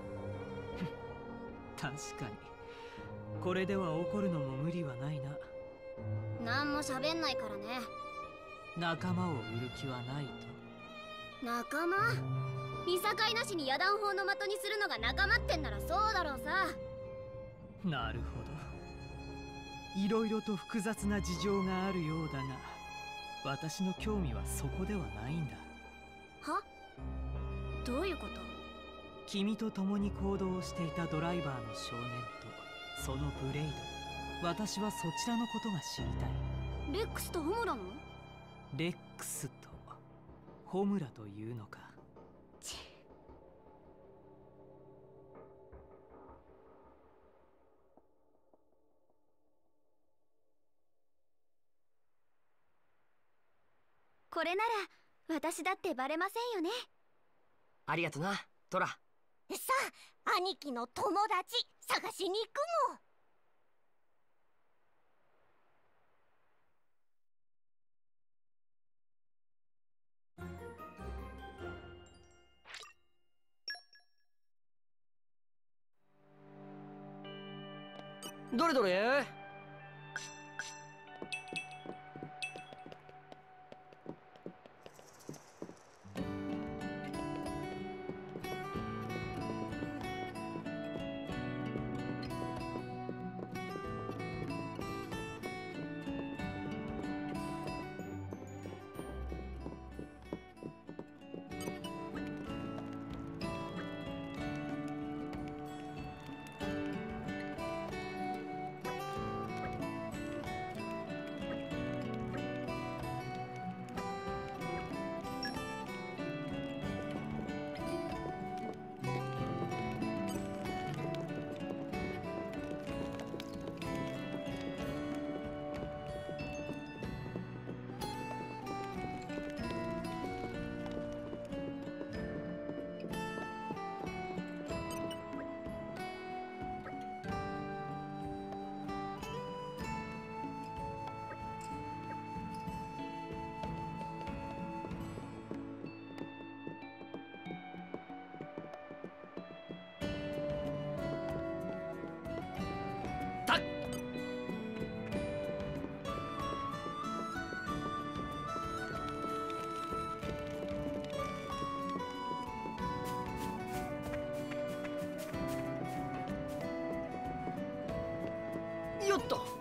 つは。確かにこれでは怒るのも無理はないな。 なんも喋んないからね。 仲間を売る気はないと。 仲間？いさかいなしに野団砲の的にするのが仲間ってんならそうだろうさ。 なるほど。いろいろと複雑な事情があるようだが、私の興味はそこではないんだ。 は？どういうこと？ 君と共に行動していたドライバーの少年とそのブレイド、私はそちらのことが知りたい。 レックスとホムラの？ レックスとホムラというのか。 ちこれなら私だってバレませんよね。 ありがとな、トラ。さあ、兄貴の友達探しに行くもん。 どれどれ。 よっと。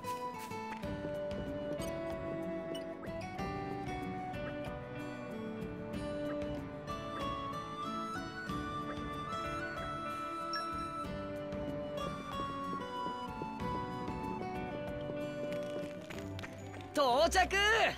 到着。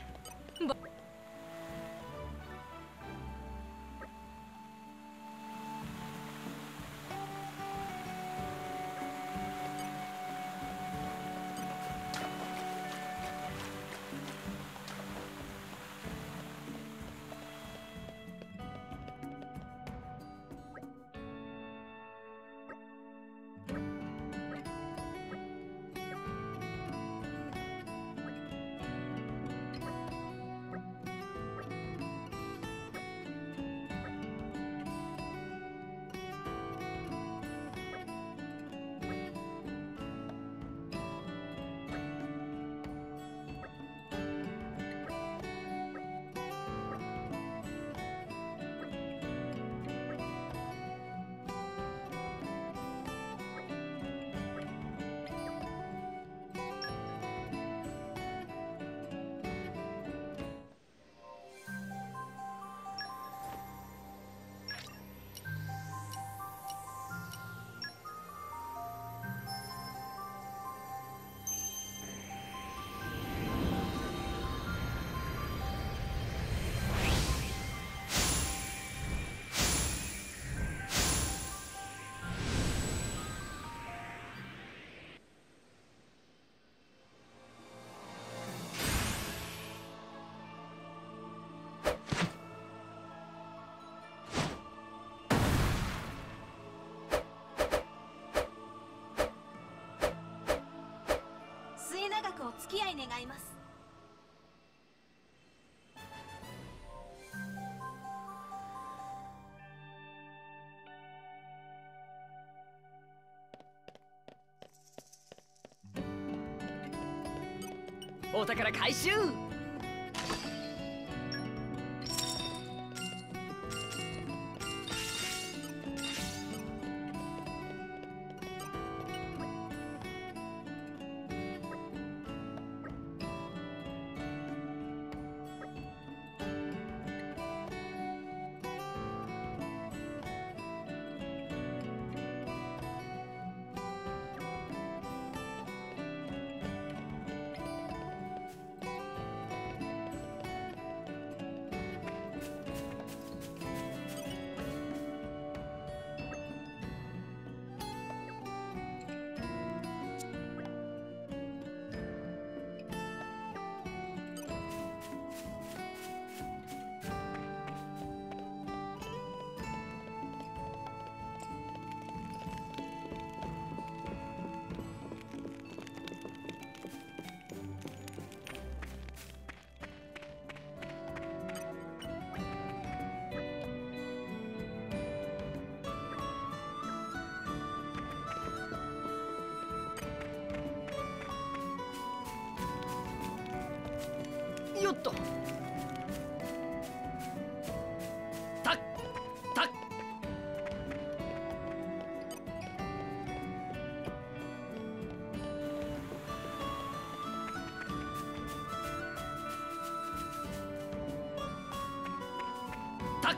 末永くお付き合い願います。 お宝回収。よっと。たったた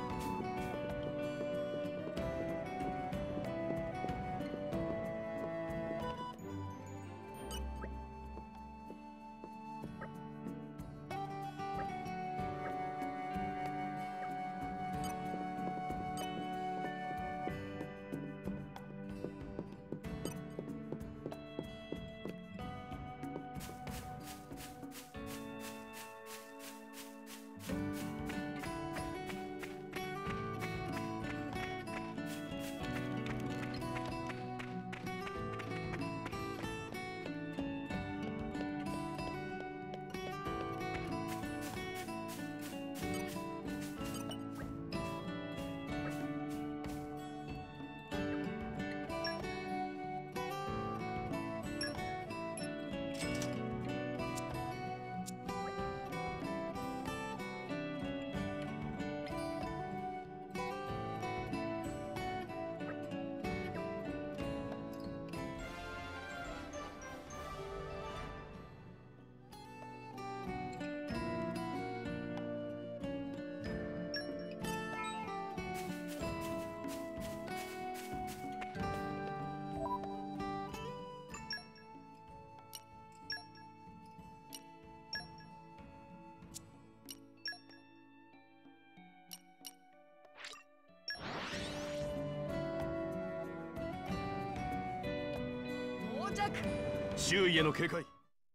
く。 周囲への警戒。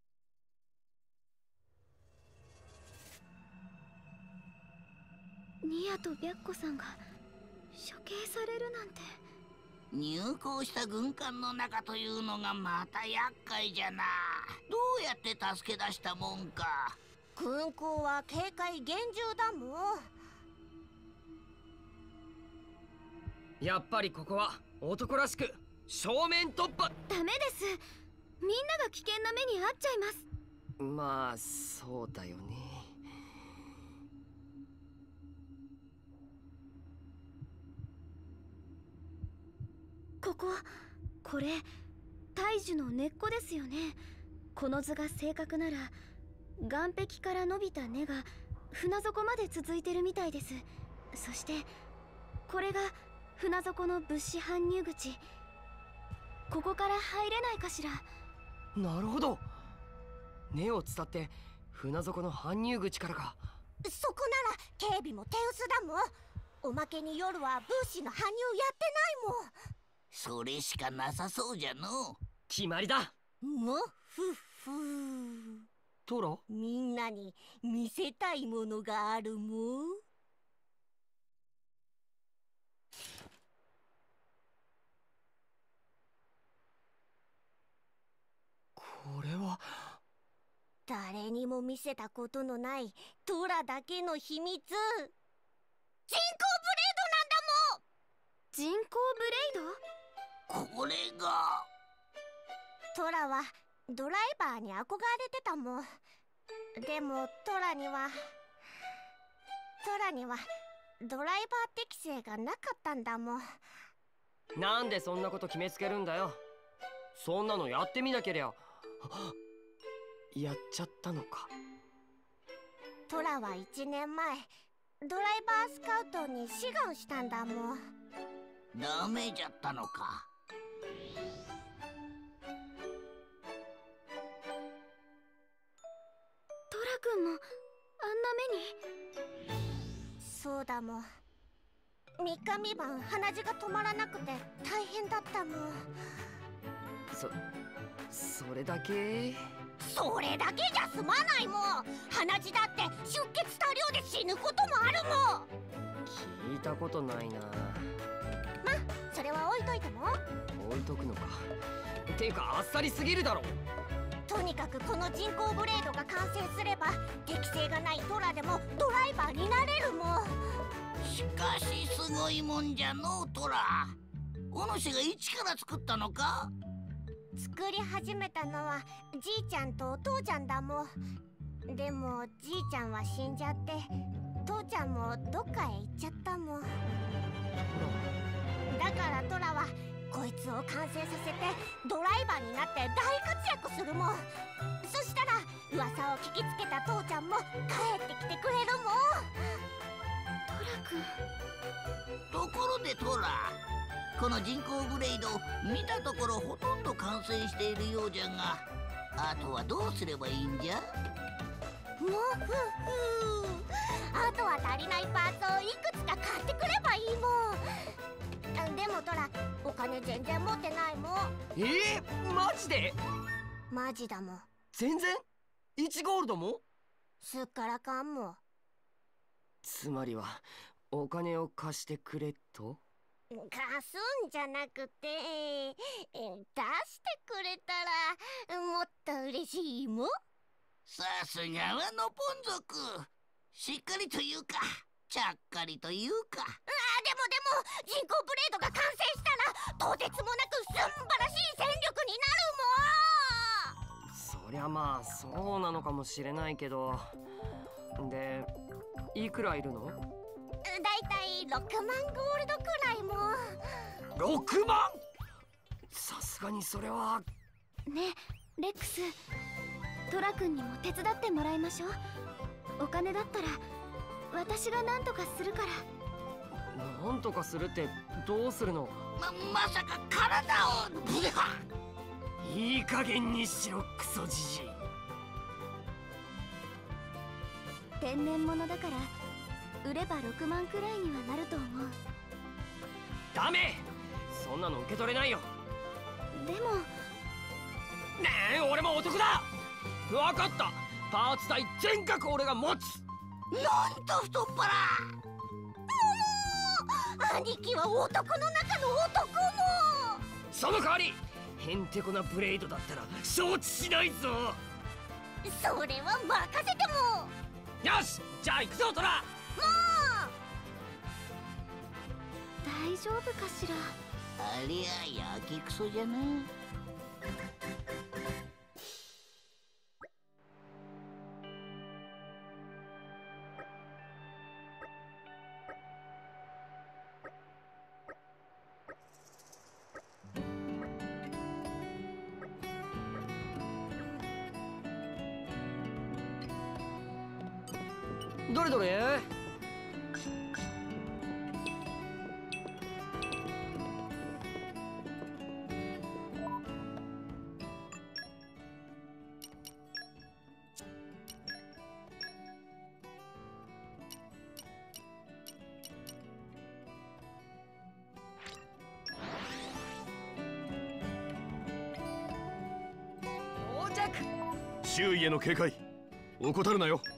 ニアと白虎さんが処刑されるなんて。 入港した軍艦の中というのがまた厄介じゃな。どうやって助け出したもんか。 軍港は警戒厳重だもん。 やっぱりここは男らしく正面突破。 ダメです。みんなが危険な目に遭っちゃいます。 まあそうだよね。 ここ、これ大樹の根っこですよね。この図が正確なら岩壁から伸びた根が船底まで続いてるみたいです。そしてこれが船底の物資搬入口。ここから入れないかしら。 なるほど。根を伝って船底の搬入口からか。 そこなら警備も手薄だもん。おまけに夜は物資の搬入やってないもん。 それしかなさそうじゃの。 決まりだ。 もふふトラ、 みんなに見せたいものがあるもん。 これは誰にも見せたことのないトラだけの秘密。人工ブレードなんだもん。 人工ブレイド？ これがトラはドライバーに憧れてたもん。でもトラにはトラにはドライバー適性がなかったんだもん。 なんでそんなこと決めつけるんだよ。そんなのやってみなけりゃ。やっちゃったのか。 トラはいちねんまえドライバースカウトに志願したんだもん。 ダメじゃったのか。 トラ君もあんな目に。 そうだもん。みっかみばん鼻血が止まらなくて大変だったもん。 そそれだけ。 それだけじゃ済まないもん。鼻血だって出血多量で死ぬこともあるもん。 聞いたことないな。 ま、それは置いといても。 置いとくのか。ていうかあっさりすぎるだろ。 とにかくこの人工ブレードが完成すれば適性がないトラでもドライバーになれるもん。 しかしすごいもんじゃのうトラ。お主が一から作ったのか。 作り始めたのはじいちゃんとお父ちゃんだもん。でもじいちゃんは死んじゃって父ちゃんもどっかへ行っちゃったもん。だからトラはこいつを完成させてドライバーになって大活躍するもん。そしたら噂を聞きつけた父ちゃんも帰ってきてくれるもん。 トラ君。 ところでトラ、この人工ブレイド見たところほとんど完成しているようじゃが、あとはどうすればいいんじゃ。 もふふあとは足りないパーツをいくつか買ってくればいいもん。でもトラ、お金全然持ってないもん。 えー、マジで？ マジだもん。 全然？いちゴールドも？ すっからかんも。 つまりはお金を貸してくれと？ 貸すんじゃなくて出してくれたらもっと嬉しいもん。 さすがはノポン族。しっかりというかちゃっかりというか。ああ、でもでも人工ブレードが完成したらとてつもなくすんばらしい戦力になるもん。 そりゃまあそうなのかもしれないけど。でいくらいるの？ だいたいろくまんゴールドくらいも。 ろくまん？さすがにそれは。 ねえレックス、トラ君にも手伝ってもらいましょう。お金だったら私が何とかするから。 何とかするってどうするの？ ま、まさか体をブレハ。 いい加減にしろクソじじい。 天然物だから売ればろくまんくらいにはなると思う。 ダメ！そんなの受け取れないよ。 でもねえ、俺も男だ。分かった、パーツ隊全額俺が持つ。 なんと太っ腹。兄貴は男の中の男も。 その代わりへんてこなブレイドだったら承知しないぞ。 それは任せても。 よし、じゃあ行くぞトラ。 も大丈夫かしら。 ありゃやけくそじゃな。 どれどれ。到着。 周囲への警戒怠るなよ。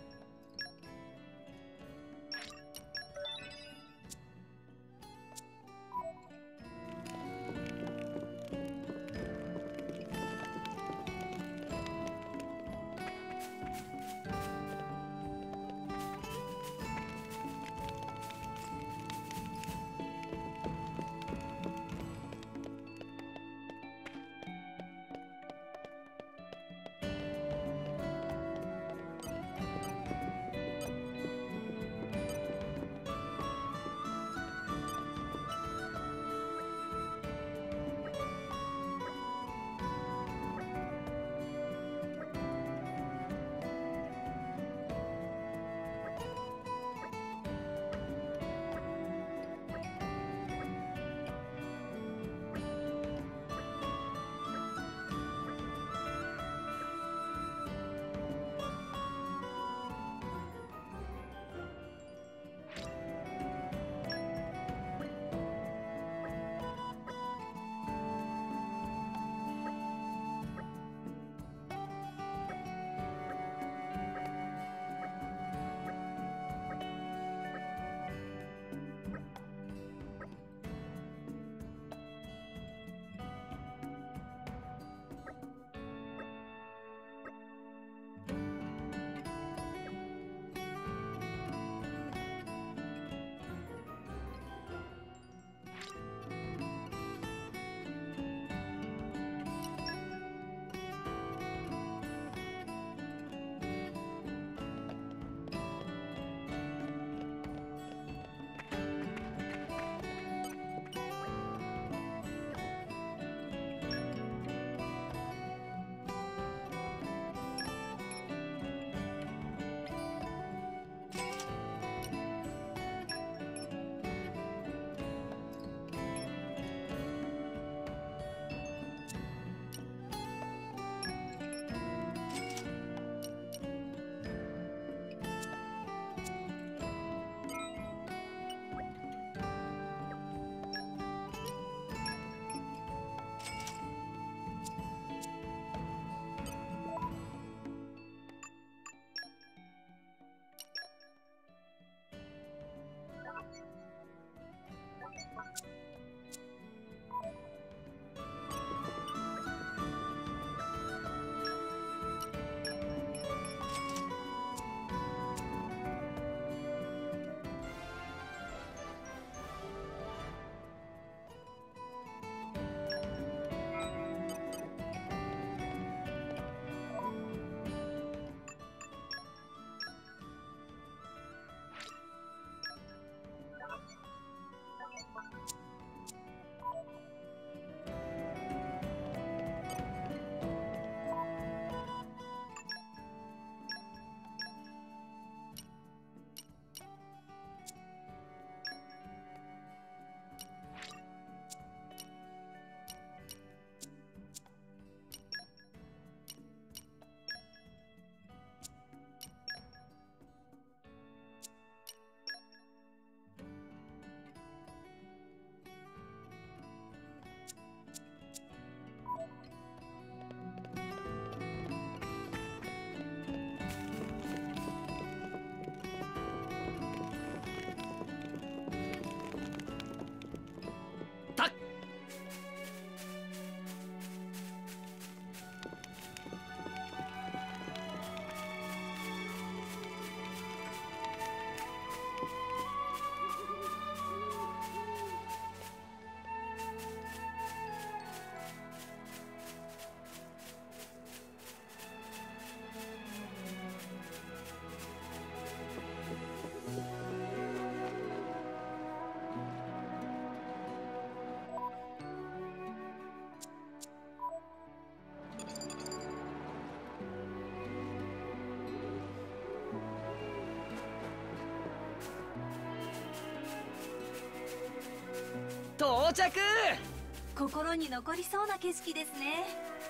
到着。 心に残りそうな景色ですね。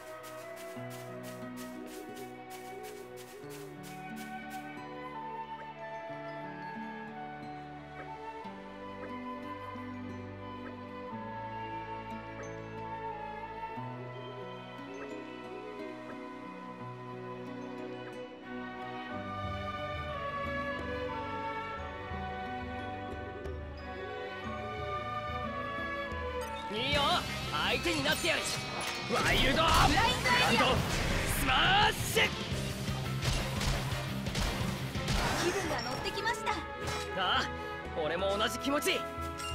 いいよ、相手になってやる。ワイルドグランドスマッシュ。 気分が乗ってきました。 ああ、俺も同じ気持ち。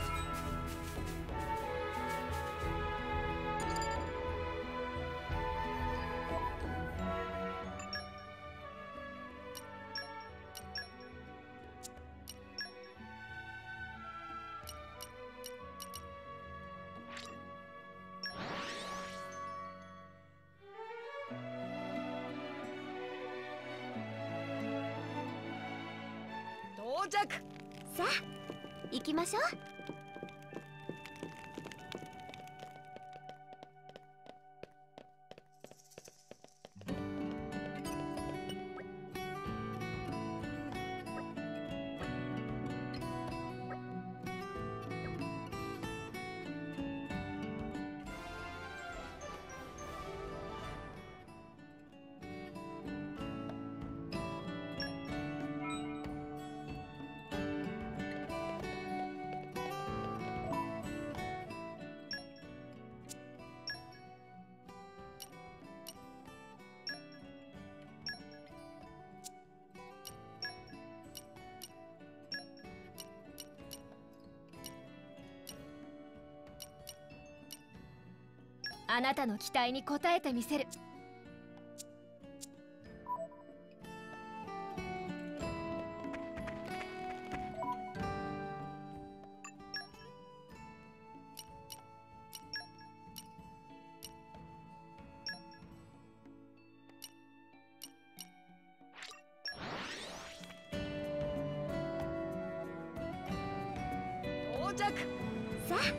到着。 さあ行きましょう。 あなたの期待に応えてみせる。 到着。 さあ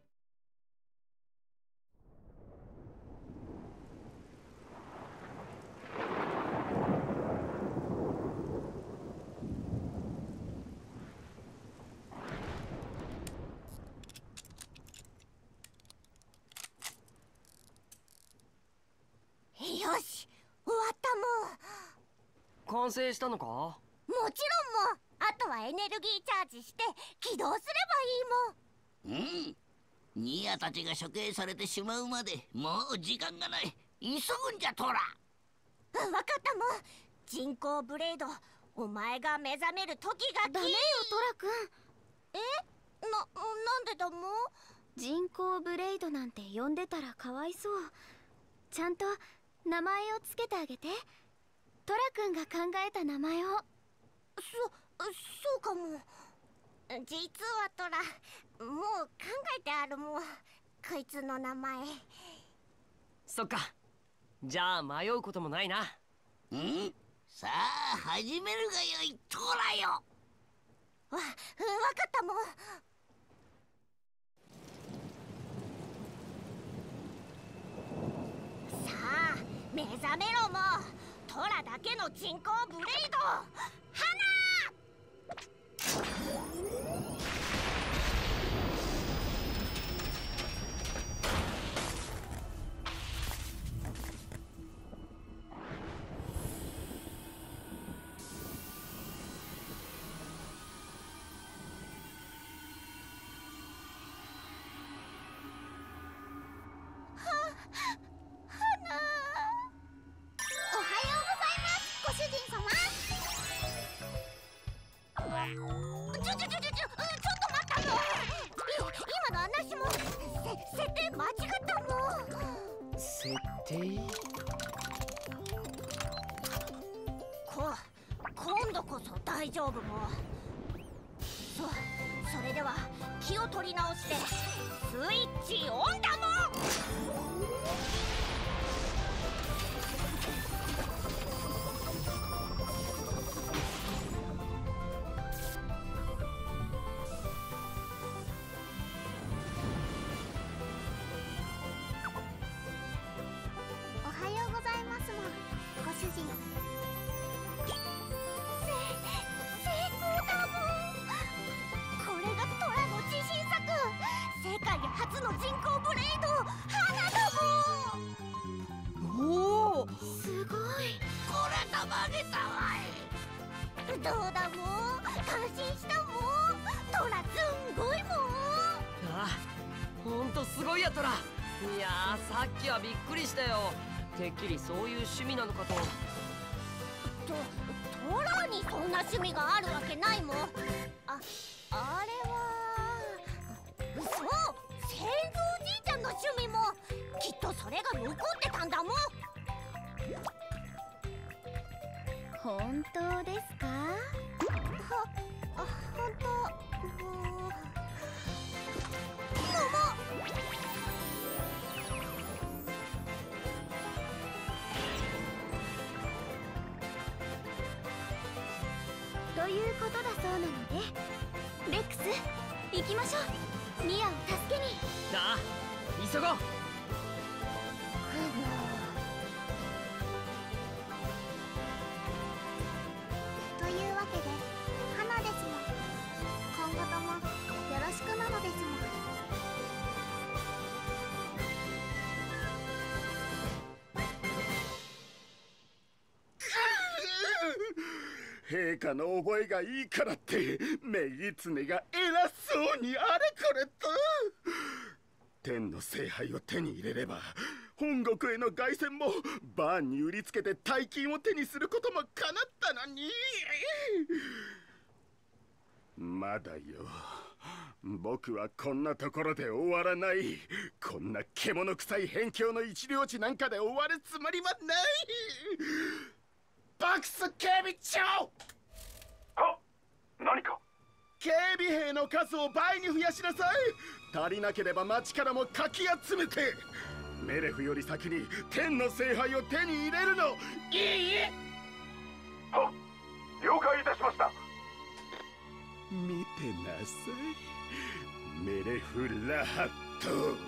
よし、終わったもん。 完成したのか？ もちろんもう、あとはエネルギーチャージして起動すればいいもん。 うん。ニアたちが処刑されてしまうまでもう時間がない。急ぐんじゃトラ。 うん、わかったもん。人工ブレード、お前が目覚める時が。 ダメよトラくん。 え、な、なんでだもん。 人工ブレイドなんて呼んでたらかわいそう。ちゃんと名前をつけてあげて。トラくんが考えた名前を。 そ、そうかも。実はトラ、もう考えてあるもん。こいつの名前。 そっか。じゃあ迷うこともないな。 ん？さあ始めるがよいトラよ。 わ、わかったもん。さあ目覚めろもう。トラだけの人工ブレイド花。ちょちょちょちょちょ、ちょっと待ったの。今の話もせ設定間違ったもん。 設定？ こ今度こそ大丈夫も。そそれでは気を取り直してスイッチオンだもん。 どうだもん、感心したもん。トラすんごいもん。 ああ、ほんとすごいやトラ。いやー、さっきはびっくりしたよ。てっきりそういう趣味なのかと。 とトラにそんな趣味があるわけないもん。あ、あれはそう、先祖おじいちゃんの趣味もきっとそれが残ってたんだもん。 本当ですか？ は、あ、本当。もう、もも。 ということだそうなので、レックス、行きましょう。ミアを助けに。 ああ、急ごう。 というわけで花ですもん。今後ともよろしくなのですもん。 陛下の覚えがいいからってメギツネが偉そうにあれこれと。天の聖杯を手に入れれば本国への凱旋もバーンに売りつけて大金を手にすることも叶ったのに。まだよ、僕はこんなところで終わらない。こんな獣臭い辺境の一領地なんかで終わるつもりはない。バクス警備長！ あ、何か？ 警備兵の数を倍に増やしなさい。足りなければ町からもかき集めてメレフより先に天の聖杯を手に入れるのいい？ は、了解いたしました。 見てなさい、メレフ・ラハット。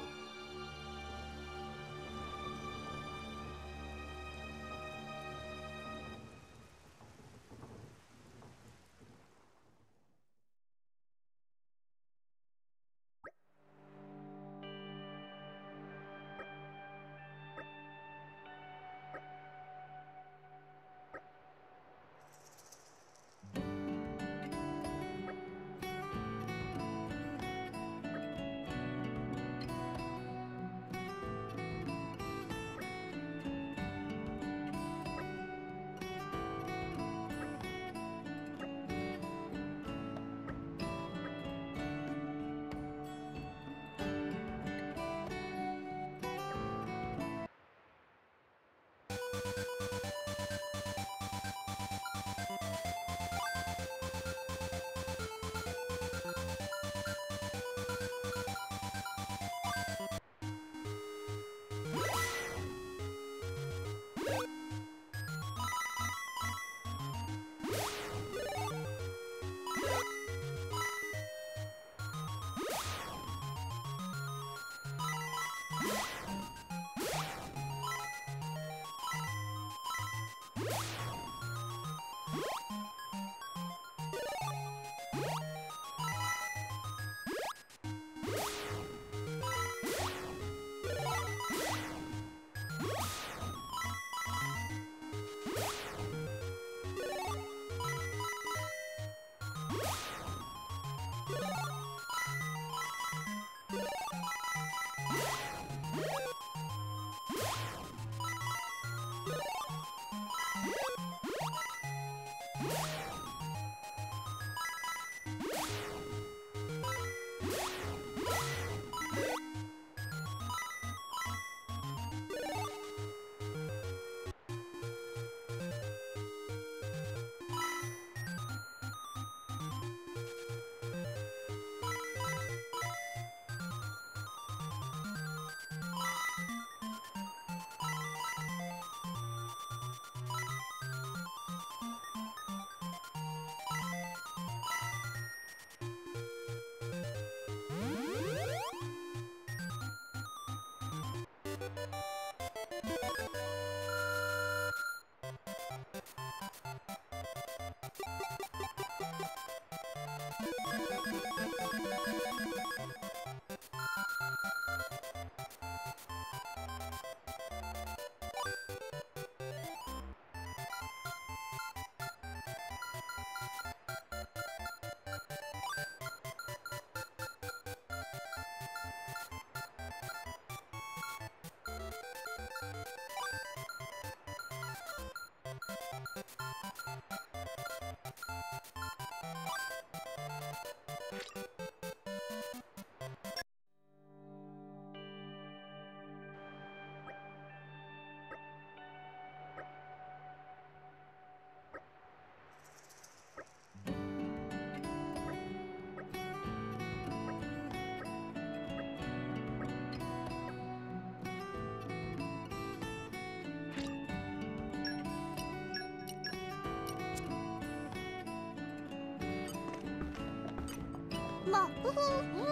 まふふ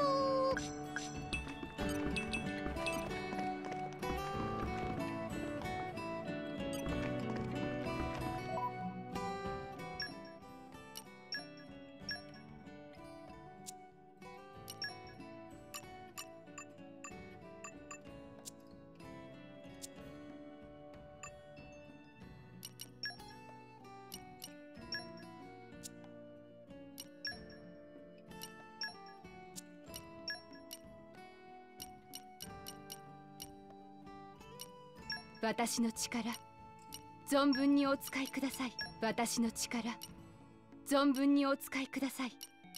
私の力存分にお使いください。私の力存分にお使いください。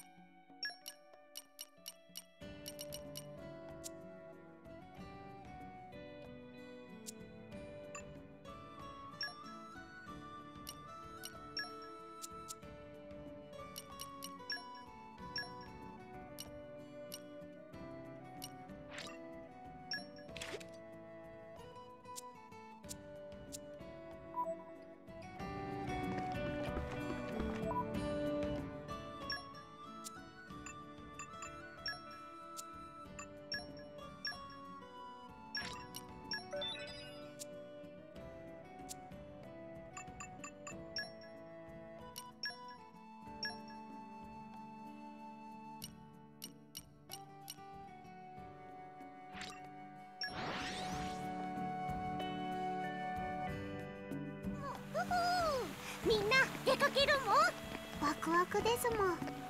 みんな出かけるもん。ワクワクですもん。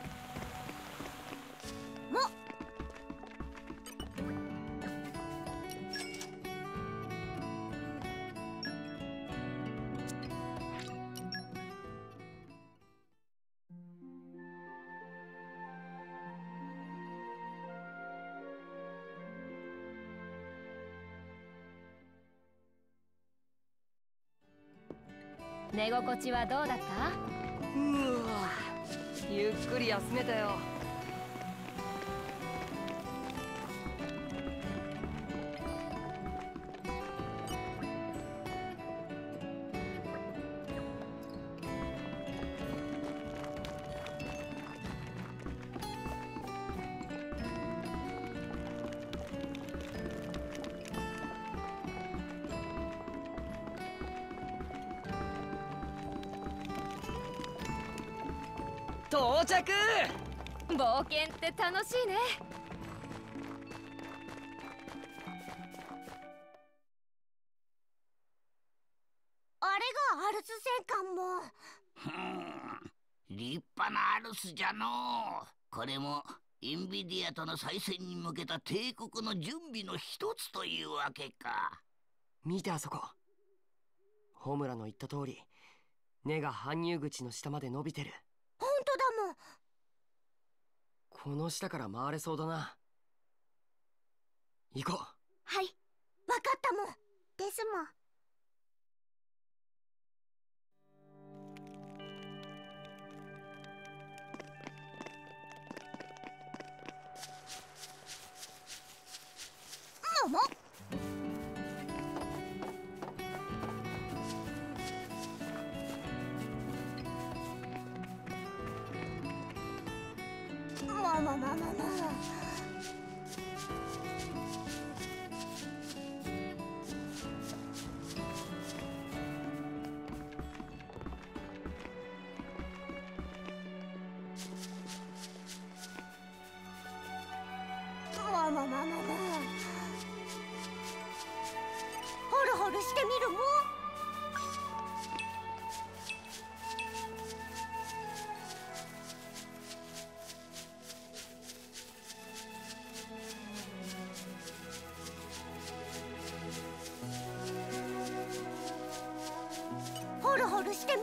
も寝心地はどうだった？ うわ、ゆっくり休めたよ。到着！ 冒険って楽しいね。 あれがアルス戦艦も。 ふん、立派なアルスじゃのう。これもインビディアとの再戦に向けた帝国の準備の一つというわけか。 見てあそこ。ホムラの言った通り、根が搬入口の下まで伸びてる。 本当だもん。 この下から回れそうだな。行こう。 はい、わかったもん。ですもん。ももまあまあまあまあまあ。まあまあまあまあまあ。ホルホルしてみるもん。ホルホルしてみ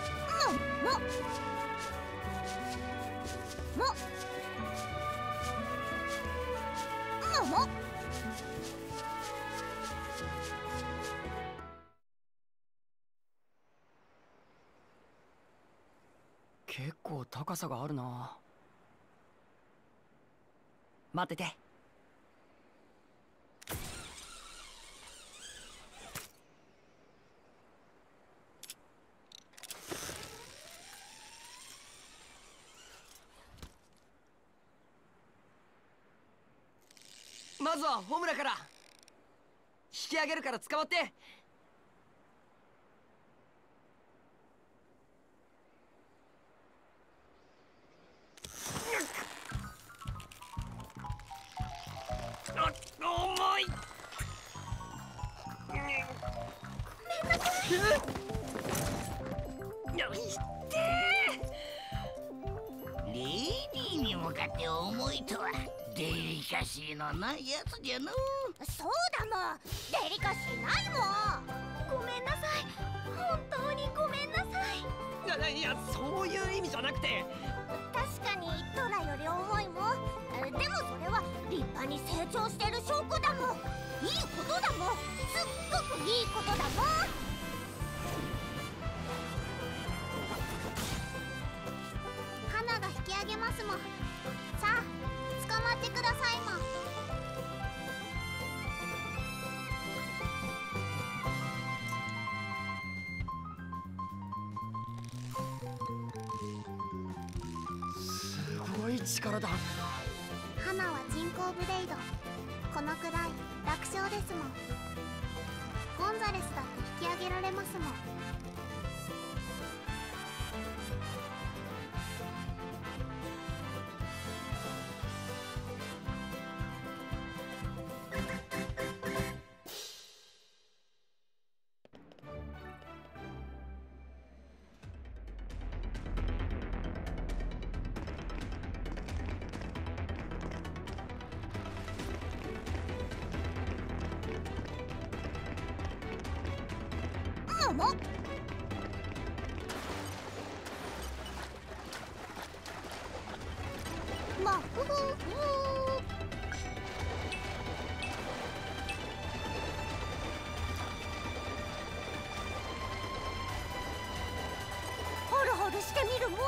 もも結構高さがあるな。待ってて。まずはホムラから引き上げるから捕まって。重い。 レディーに向かって重いとはデリカシーのないやつじゃの。 そうだもん、デリカシーないもん。ごめんなさい、本当にごめんなさい。 いや、そういう意味じゃなくて。 確かにトラより重いもん。でもそれは立派に成長してる証拠だもん。いいことだもん、すっごくいいことだもん。花が引き上げますもん。さあ捕まってくださいもん。 すごい力だ。 花は人工ブレイド。このくらい楽勝ですもん。ゴンザレスだって引き上げられますもん。もまふふふホルホルしてみるもん。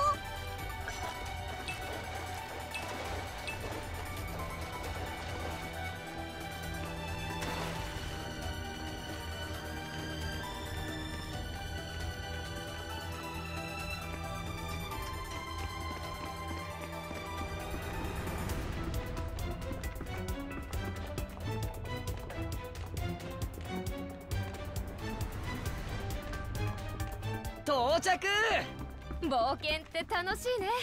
到着。冒険って楽しいね。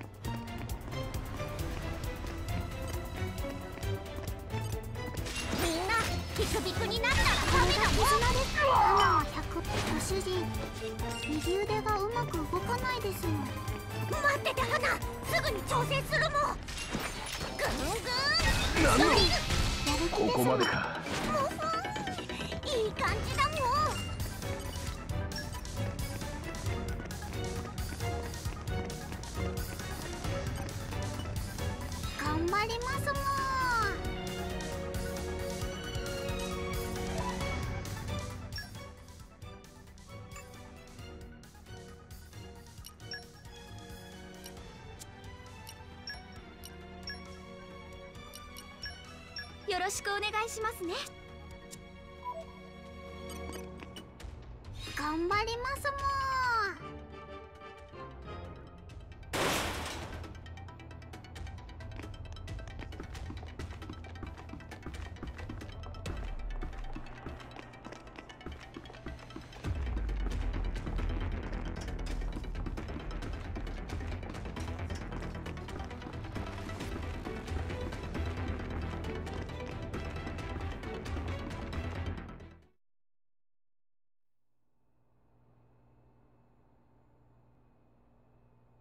みんなビクビクになったらダメだよ。花はひゃく。ご主人、右腕がうまく動かないですもん。待ってて花、すぐに調整するもん。ぐんぐんなんのやる気ですもん。 ここまでか。 もふん、いい感じだもん。頑張りますもん。 よろしくお願いしますね。 頑張りますもん。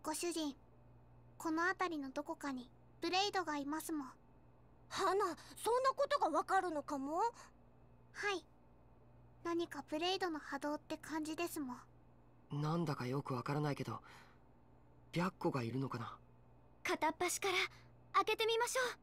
ご主人、この辺りのどこかにブレイドがいますもん。花、そんなことがわかるのかも。はい、何かブレイドの波動って感じですもん。 なんだかよくわからないけど、白虎がいるのかな。 片っ端から開けてみましょう。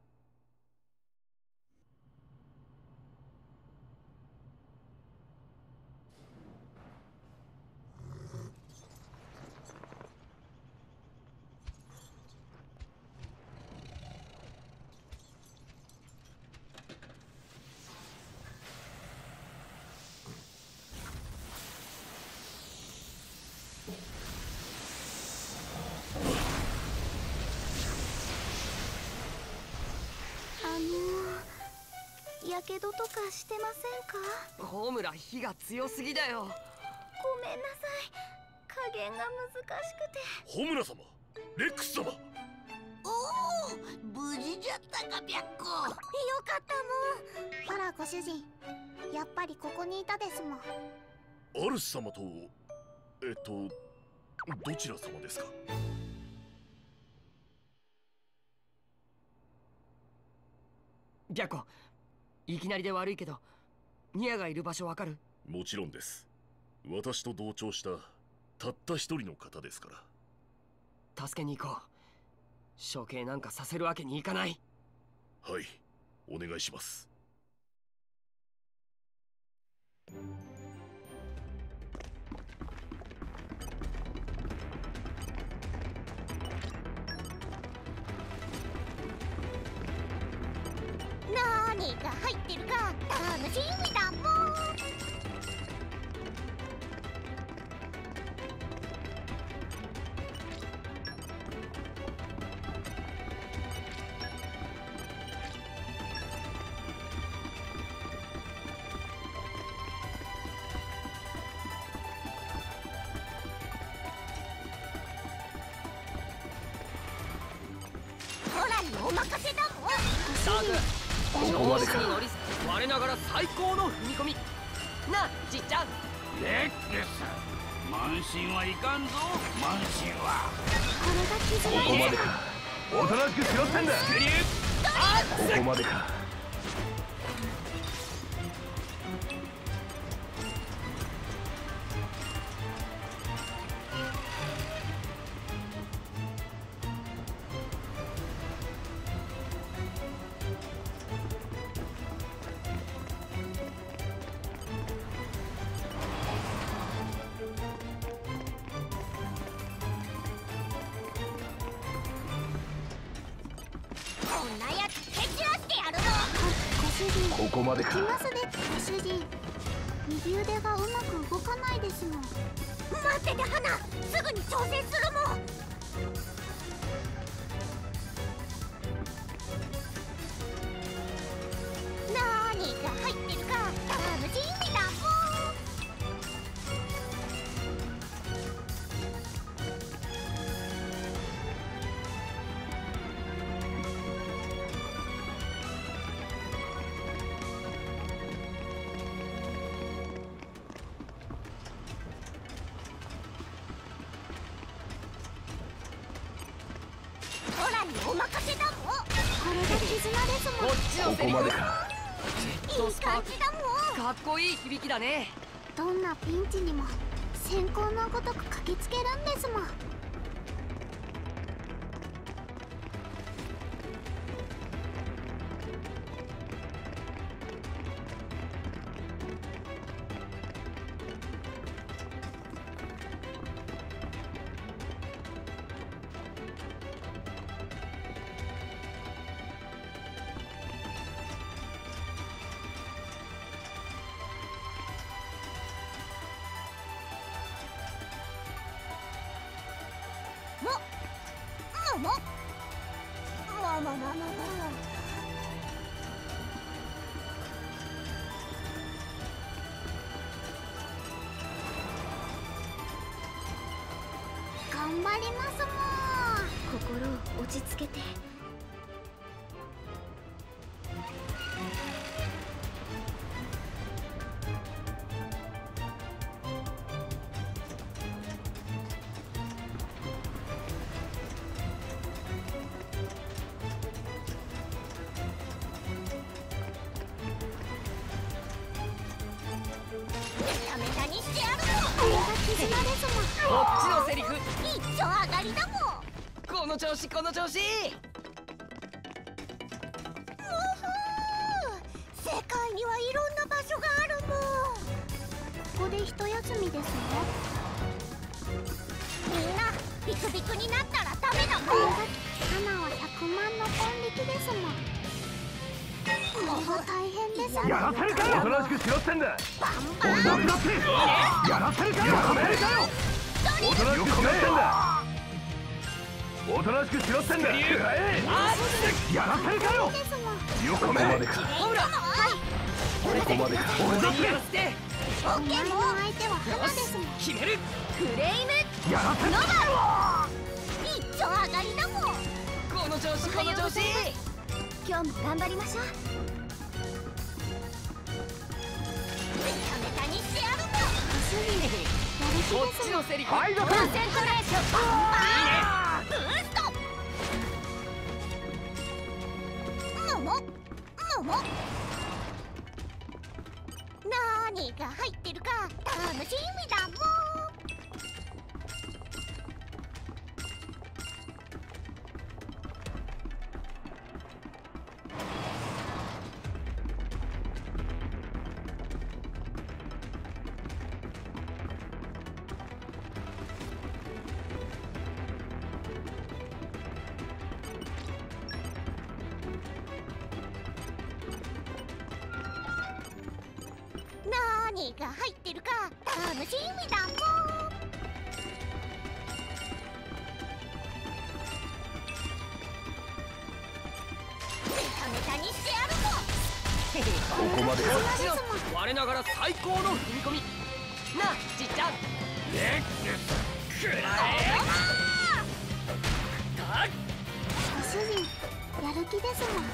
やけどとかしてませんか？ ホムラ、火が強すぎだよ。 ごめんなさい、加減が難しくて。 ホムラ様、レックス様。 おお、無事じゃったか、白虎。よかったもん。ほらご主人、やっぱりここにいたですもん。 アルス様とえっとどちら様ですか？ 白虎、いきなりで悪いけど、ニアがいる場所わかる？ もちろんです。私と同調したたった一人の方ですから。 助けに行こう。処刑なんかさせるわけにいかない。 はい、お願いします。 何が入ってるか楽しみだもん。ほらにお任せだもん。 ダーク、ここまでか。我ながら最高の踏み込み。なあ、じっちゃん。 レックス、慢心はいかんぞ、慢心は。 これが傷ここまでか。おとなしくしろってんだ。ここまでか。ここまでか。 来ますね、ご主人。右腕がうまく動かないですもん。待ってて、花、すぐに挑戦するもん。何が入ってるか楽しみだもん。お任せだもん。これが絆ですもん。 こっちのセリフ。 ここまでか。 ジェットスパーク、かっこいい響きだね。 どんなピンチにも先行のごとく駆けつけるんですもん。も、もも、もももももも。頑張りますもん。 心を落ち着けて。 ゃめちゃにしてやるぞ。これが絆ですもん。 こっちのセリフ。 一丁上がりだもん。 この調子この調子。 世界にはいろんな場所があるもん。ここで一休みですね。みんなビクビクになったらダメだもん。花は百万の本力ですもん。もう大変です。 やらせるかよ。おとなしくしろってんだ。俺だけだって。やらせるかよ。やらせるかよ。おとなしくしろってんだ。おとなしくしろってんだ。やらせるかよ。横目までか。 ほら、はい。 ここまでか。 俺だってオッケー。もう相手は花ですもん。 決める。 フレイムやらせるノバ。一丁上がりだもん。 この調子この調子。 今日も頑張りましょう。 めちゃめちゃにしてやるもん。 こっちのセリフ。 コンセントレーション。いいね。ブースト。桃桃。何が入ってるか楽しみだもん。何が入ってるか楽しみだもん。めちゃめちゃにしてやるぞ。 ここまでか。 我ながら最高の踏み込み。なあちっちゃん。レックスくらえ。 ご主人やる気ですもん。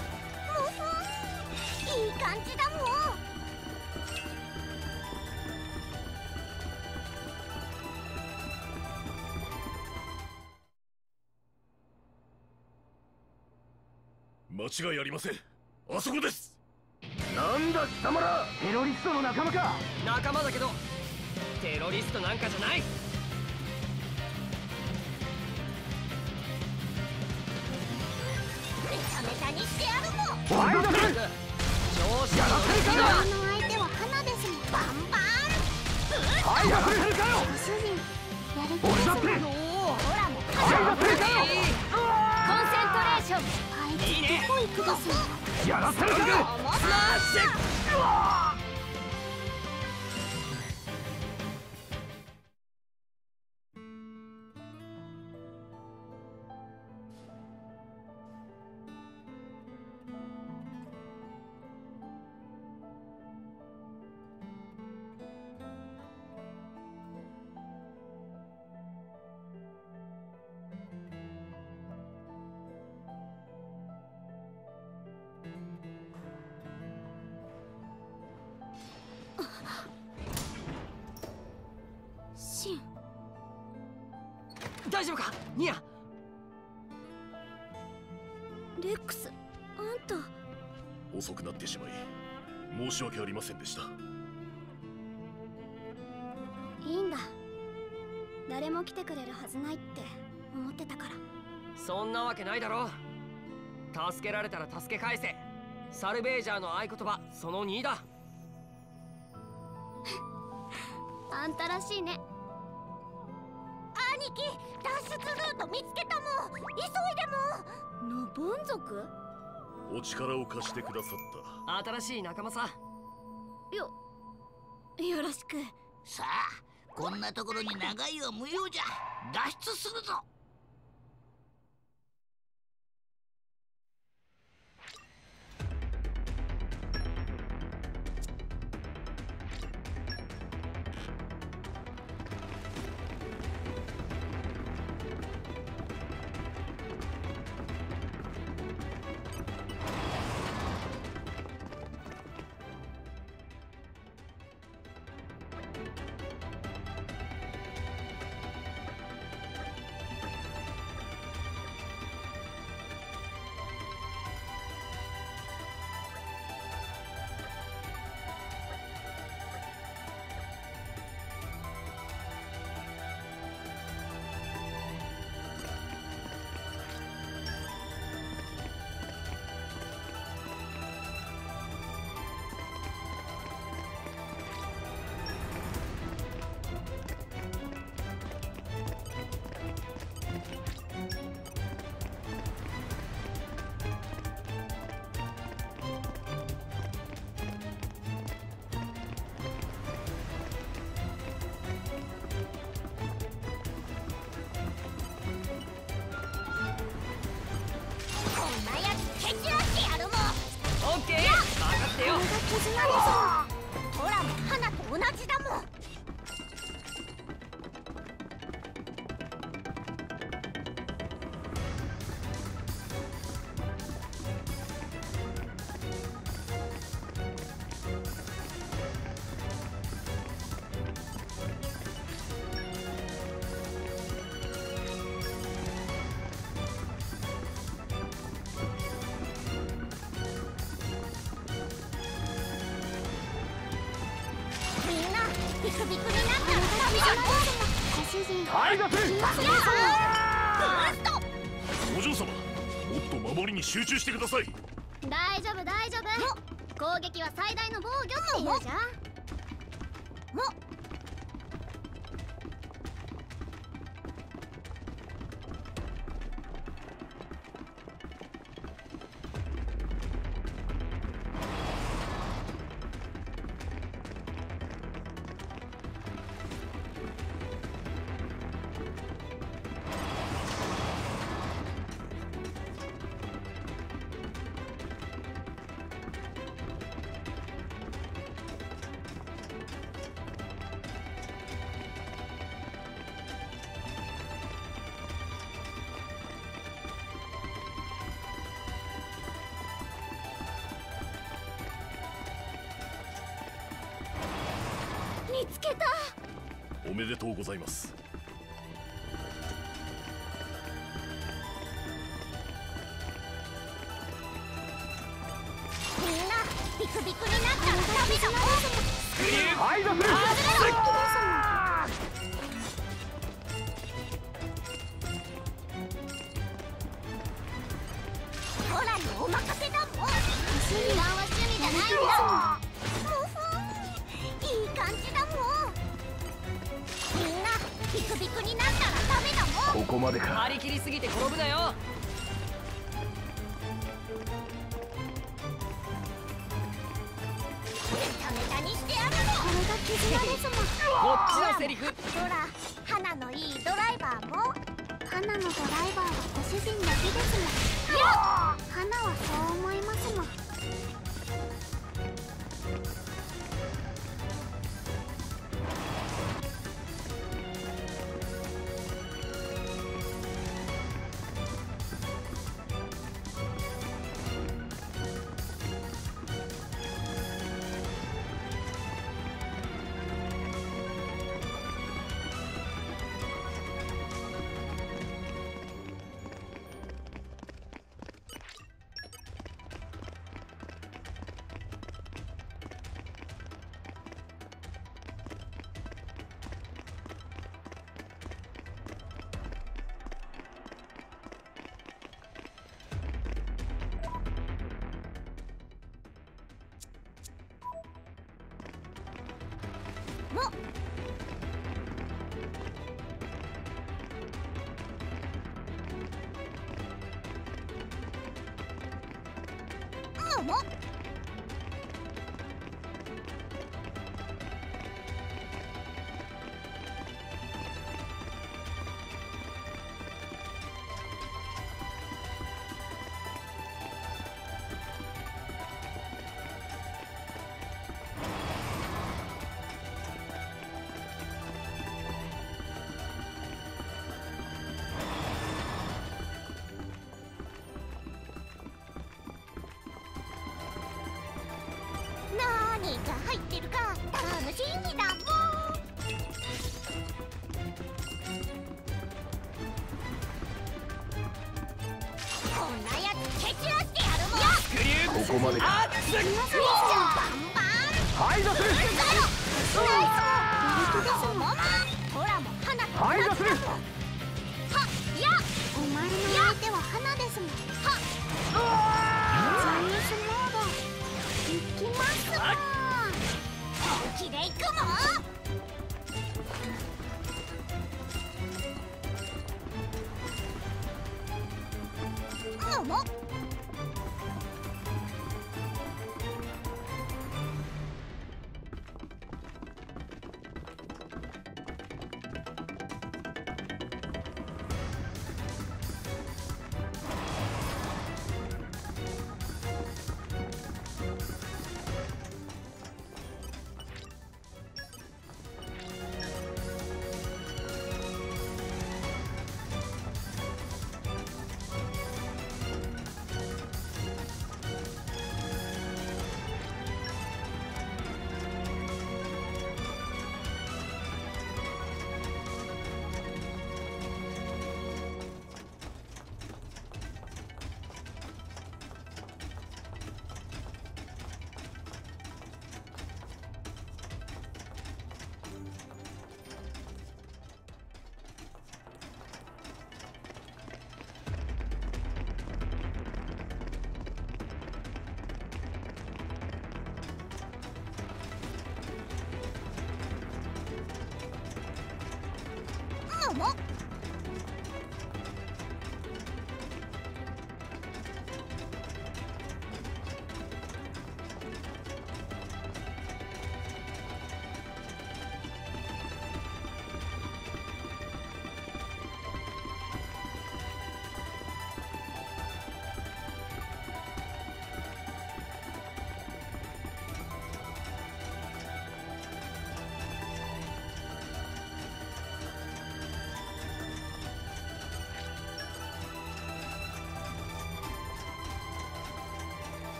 いい感じだもん。 間違いありません。あそこです。 なんだ貴様ら、テロリストの仲間か。 仲間だけどテロリストなんかじゃない。 めちゃめちゃにしてやるもん。 ワイドだ。 調子やらせるかよ。 あの相手は花ですもん。バンバン。 はい、やらせるかよ。 ご主人やる気ですもん。ほらもうはい、やらせるかよ。 コンセントレーション。 あいつどこ行くです。 やらせるかよ。 シン。 大丈夫かニア。 レックス、あんた。 遅くなってしまい申し訳ありませんでした。 いいんだ。誰も来てくれるはずないって思ってたから。 そんなわけないだろ。助けられたら助け返せ。サルベージャーの合言葉そのにだ。 あんたらしいね。 兄貴、脱出ルート見つけたもん。急いでも。 ノボン族？ お力を貸してくださっ新しい仲間さ。 よよろしく。 さあ、こんなところに長居は無用じゃ。脱出するぞ。 ビクビクになったらダメだ。ご主人はいだせ。 ブースト。 お嬢様、もっと守りに集中してください。 大丈夫大丈夫。攻撃は最大の防御って言うじゃん。 も見つけた。 おめでとうございます。 みんなビクビクになったらダメだ。 はいだせ。 ほらにお任せだもん。時間は趣味じゃないんだ。いい感じだもん。みんなビクビクになったらダメだもん。 ここまでか。 張り切りすぎて転ぶなよ。 メタメタにしてやるの。これが絆ですもん。 こっちのセリフ。 ほら、花のいいドライバーも。花のドライバーはご主人だけですもん。いや、花はそう思いますもん。ももも何が入ってるか楽しみだもん。こんなやつ蹴散らしてやるもん。 スクリューここまでか。 あっついバンバン。 はいだせ。 ナイス。ナイスですもん。ほらも花とはいだせ。 はっやお前の相手は花ですもん。はっジーニスモード行きますもん。本気で行くもん。もものも。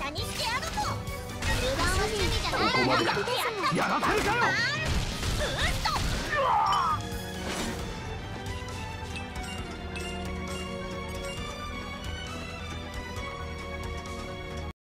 ここまでだ。やらせるかよ。